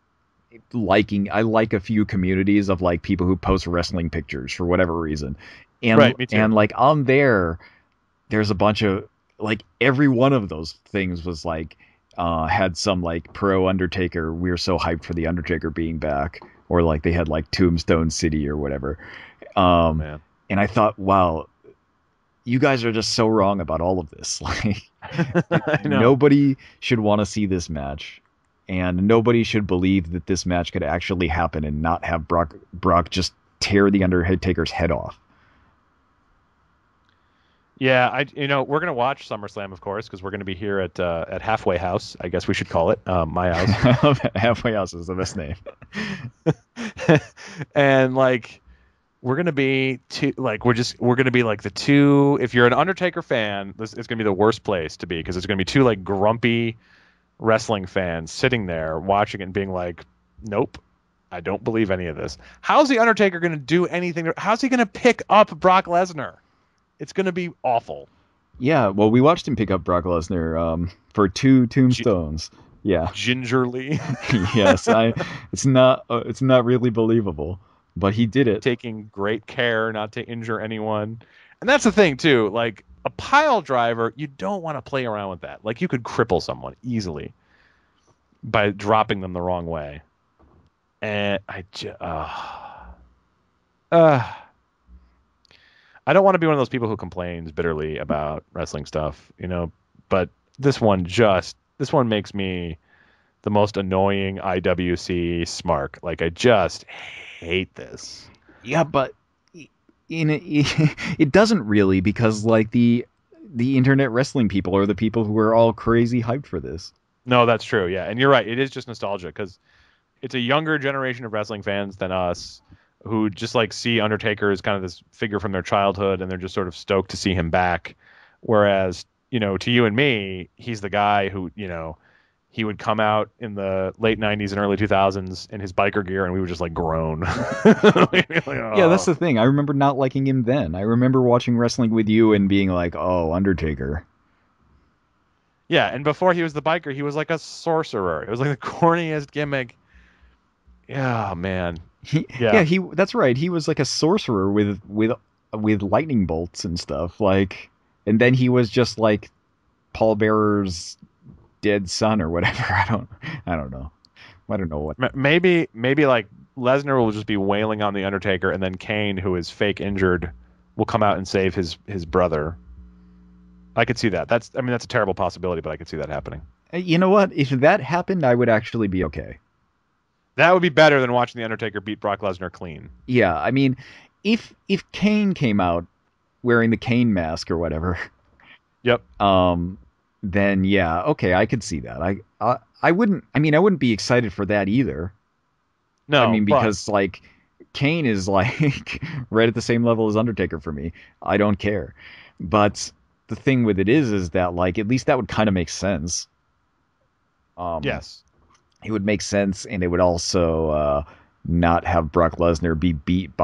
I like a few communities of like people who post wrestling pictures for whatever reason. And right, me too. And like on there's a bunch of like every one of those things was like had some like pro Undertaker, we're so hyped for the Undertaker being back, or like they had like Tombstone City or whatever. Man. And I thought, wow, you guys are just so wrong about all of this. Like nobody should want to see this match, and nobody should believe that this match could actually happen and not have Brock just tear the Undertaker's head off. Yeah, we're gonna watch SummerSlam, of course, because we're gonna be here at Halfway House, I guess we should call it, my house. Halfway House is the best name. And like, we're gonna be we're gonna be like the two. If you're an Undertaker fan, this is gonna be the worst place to be, because it's gonna be two like grumpy wrestling fans sitting there watching it and being like, nope, I don't believe any of this. How's the Undertaker gonna do anything? How's he gonna pick up Brock Lesnar? It's going to be awful. Yeah, well, we watched him pick up Brock Lesnar for 2 tombstones. Yeah, gingerly. Yes, it's not really believable, but he did it, taking great care not to injure anyone. And that's the thing too. Like a pile driver, you don't want to play around with that. Like you could cripple someone easily by dropping them the wrong way. And I don't want to be one of those people who complains bitterly about wrestling stuff, but this one makes me the most annoying IWC smark. Like, I just hate this. Yeah, but it doesn't really, because like the internet wrestling people are the people who are all crazy hyped for this. No, that's true. Yeah. And you're right. It is just nostalgia, because it's a younger generation of wrestling fans than us, who just like see Undertaker as kind of this figure from their childhood, and they're just sort of stoked to see him back. Whereas, to you and me, he's the guy who, he would come out in the late 90s and early 2000s in his biker gear, and we would just like groan. Like, oh. Yeah, that's the thing. I remember not liking him then. I remember watching wrestling with you and being like, oh, Undertaker. Yeah, and before he was the biker, he was like a sorcerer. It was like the corniest gimmick. Yeah, man. That's right. He was like a sorcerer with lightning bolts and stuff. Like, and then he was just like Paul Bearer's dead son or whatever. I don't know. I don't know what. Maybe like Lesnar will just be wailing on the Undertaker, and then Kane, who is fake injured, will come out and save his brother. I could see that. That's a terrible possibility, but I could see that happening. You know what? If that happened, I would actually be okay. That would be better than watching The Undertaker beat Brock Lesnar clean. Yeah, I mean, if Kane came out wearing the Kane mask or whatever, yep. Then yeah, okay, I could see that. I wouldn't be excited for that either. No, because like Kane is like right at the same level as Undertaker for me. I don't care. But the thing with it is that like at least that would kind of make sense. Yes. It would make sense, and it would also not have Brock Lesnar be beat by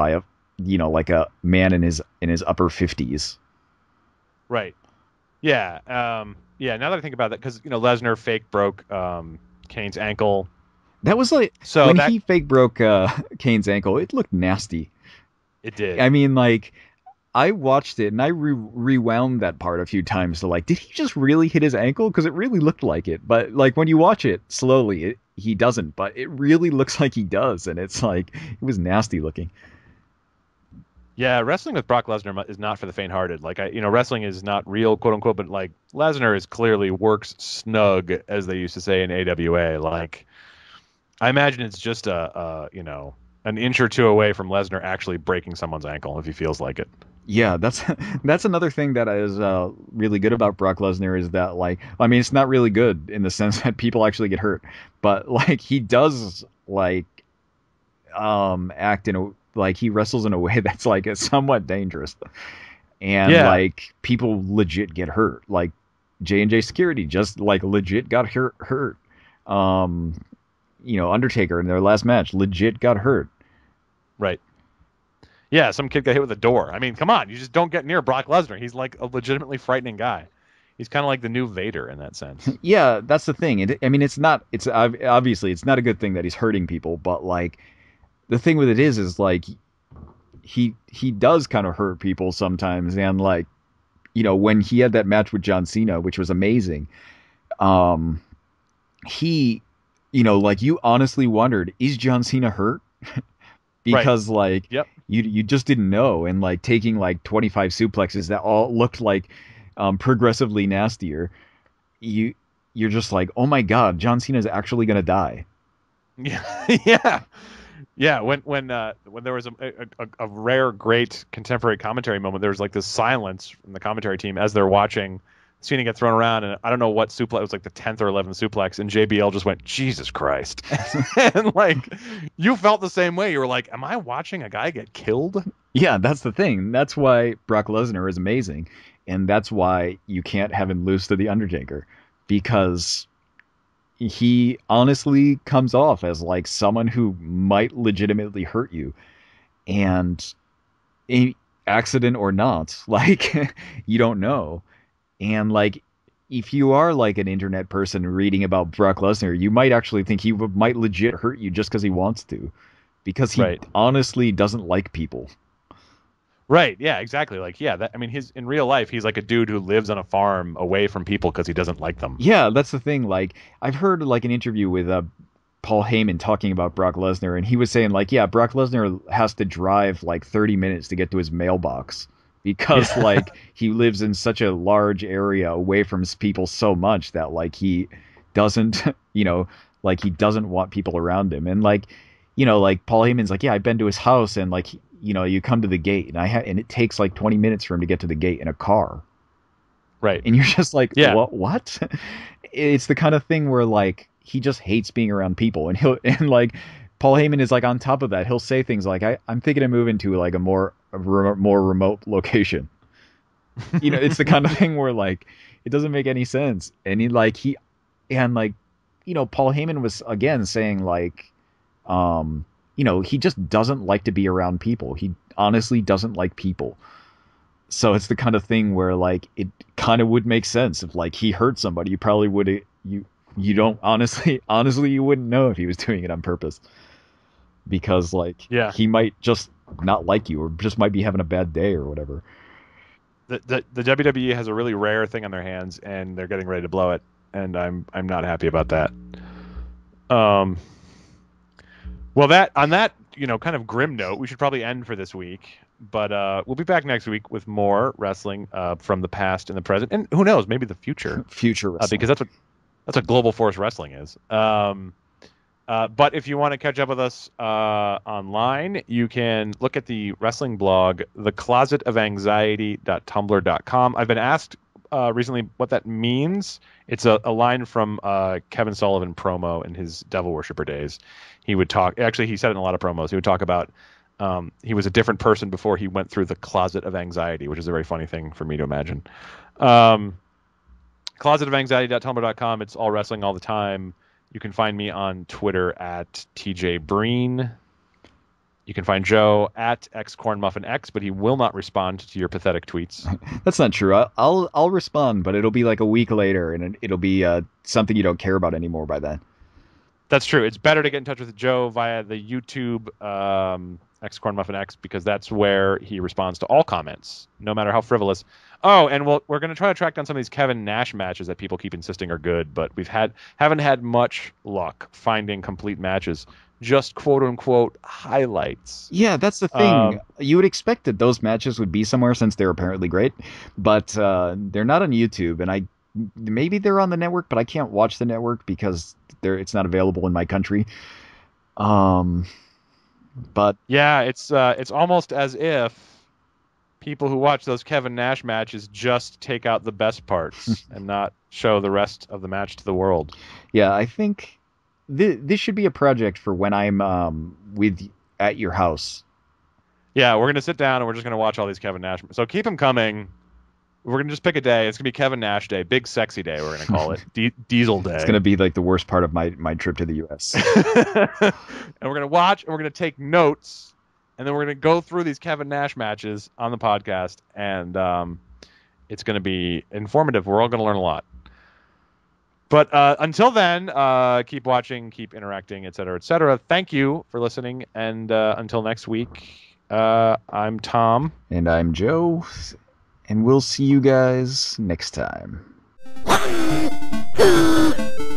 like a man in his upper 50s. Right. Yeah. Yeah. Now that I think about that, because Lesnar fake broke Kane's ankle, That was like so when that he fake broke Kane's ankle. It looked nasty. it did. I mean, like I watched it and I rewound that part a few times to like, did he just really hit his ankle? Because it really looked like it. But like when you watch it slowly, he doesn't. But it really looks like he does, and it's like it was nasty looking. Yeah, wrestling with Brock Lesnar is not for the faint-hearted. Like wrestling is not real, quote unquote, but like Lesnar is clearly works snug, as they used to say in AWA. Like I imagine it's just an inch or two away from Lesnar actually breaking someone's ankle if he feels like it. Yeah, that's that's another thing that is really good about Brock Lesnar is that like I mean it's not really good in the sense that people actually get hurt, but like he does like act in a like he wrestles in a way that's like it's somewhat dangerous, and Yeah, like people legit get hurt. Like J&J Security just like legit got hurt. Um, Undertaker in their last match legit got hurt. right. Yeah, some kid got hit with a door. I mean, come on, you just don't get near Brock Lesnar. He's like a legitimately frightening guy. He's kind of like the new Vader in that sense. Yeah, that's the thing. I mean, it's not. It's obviously it's not a good thing that he's hurting people, but like the thing with it is like he does kind of hurt people sometimes, and like when he had that match with John Cena, which was amazing, um, he like you honestly wondered, is John Cena hurt? Right. Because like Yep. you just didn't know, and like taking like 25 suplexes that all looked like progressively nastier, you you're just like, oh my god, John Cena's actually gonna die. Yeah. Yeah. Yeah. When there was a rare great contemporary commentary moment, there was like this silence from the commentary team as they're watching Cena get thrown around, and I don't know what suplex, it was like the 10th or 11th suplex, and JBL just went, Jesus Christ. And like you felt the same way. You were like, am I watching a guy get killed? Yeah, that's the thing. That's why Brock Lesnar is amazing, and that's why you can't have him lose to the Undertaker, because he honestly comes off as like someone who might legitimately hurt you, and accident or not, like you don't know. And like if you are like an internet person reading about Brock Lesnar, you might actually think he might legit hurt you just because he wants to, because he Right. honestly doesn't like people. Right. Yeah, exactly. Like, yeah, I mean, his in real life, he's like a dude who lives on a farm away from people because he doesn't like them. Yeah, that's the thing. Like I've heard like an interview with Paul Heyman talking about Brock Lesnar, and he was saying like, yeah, Brock Lesnar has to drive like 30 minutes to get to his mailbox because Yeah. like he lives in such a large area away from his people so much that like he doesn't, like he doesn't want people around him. And like, like Paul Heyman's like, yeah, I've been to his house, and like, you come to the gate, and and it takes like 20 minutes for him to get to the gate in a car. Right. And you're just like, Yeah. what? It's the kind of thing where like he just hates being around people, and he'll and like Paul Heyman is like on top of that. He'll say things like, I'm thinking of moving to like more remote location. It's the kind of thing where like it doesn't make any sense. And he and like Paul Heyman was again saying like he just doesn't like to be around people. He honestly doesn't like people. So it's the kind of thing where like it kind of would make sense if like he hurt somebody. You probably would you don't honestly you wouldn't know if he was doing it on purpose, because like Yeah. he might just not like you, or just might be having a bad day or whatever. The WWE has a really rare thing on their hands, and they're getting ready to blow it, and I'm not happy about that. Um. Well, that on that kind of grim note, we should probably end for this week. But we'll be back next week with more wrestling from the past and the present, and who knows, maybe the future, Future wrestling. because that's what Global Force Wrestling is. But if you want to catch up with us online, you can look at the wrestling blog, theclosetofanxiety.tumblr.com. I've been asked recently what that means. It's a line from Kevin Sullivan promo in his Devil Worshipper days. He would talk, actually, he said it in a lot of promos. He would talk about he was a different person before he went through the closet of anxiety, which is a very funny thing for me to imagine. Closetofanxiety.tumblr.com. It's all wrestling all the time. You can find me on Twitter at TJ Breen. You can find Joe at xcornmuffinx, but he will not respond to your pathetic tweets. That's not true. I'll respond, but it'll be like a week later, and it'll be something you don't care about anymore by then. That's true. It's better to get in touch with Joe via the YouTube xcornmuffinx because that's where he responds to all comments, no matter how frivolous. Oh, and we're going to try to track down some of these Kevin Nash matches that people keep insisting are good, but haven't had much luck finding complete matches. Just quote unquote highlights. Yeah, that's the thing. You would expect that those matches would be somewhere since they're apparently great, but they're not on YouTube, and maybe they're on the network, but I can't watch the network because it's not available in my country. But yeah, it's almost as if people who watch those Kevin Nash matches just take out the best parts and not show the rest of the match to the world. Yeah, I think this should be a project for when I'm at your house. Yeah, we're gonna sit down and we're just gonna watch all these Kevin Nash. So keep them coming. We're gonna just pick a day. It's gonna be Kevin Nash Day, big sexy day. We're gonna call it Diesel Day. It's gonna be like the worst part of my trip to the U.S. And we're gonna watch and we're gonna take notes, and then we're gonna go through these Kevin Nash matches on the podcast, and it's gonna be informative. We're all gonna learn a lot. But until then, keep watching, keep interacting, et cetera, et cetera. Thank you for listening, and until next week, I'm Tom. And I'm Joe. And we'll see you guys next time.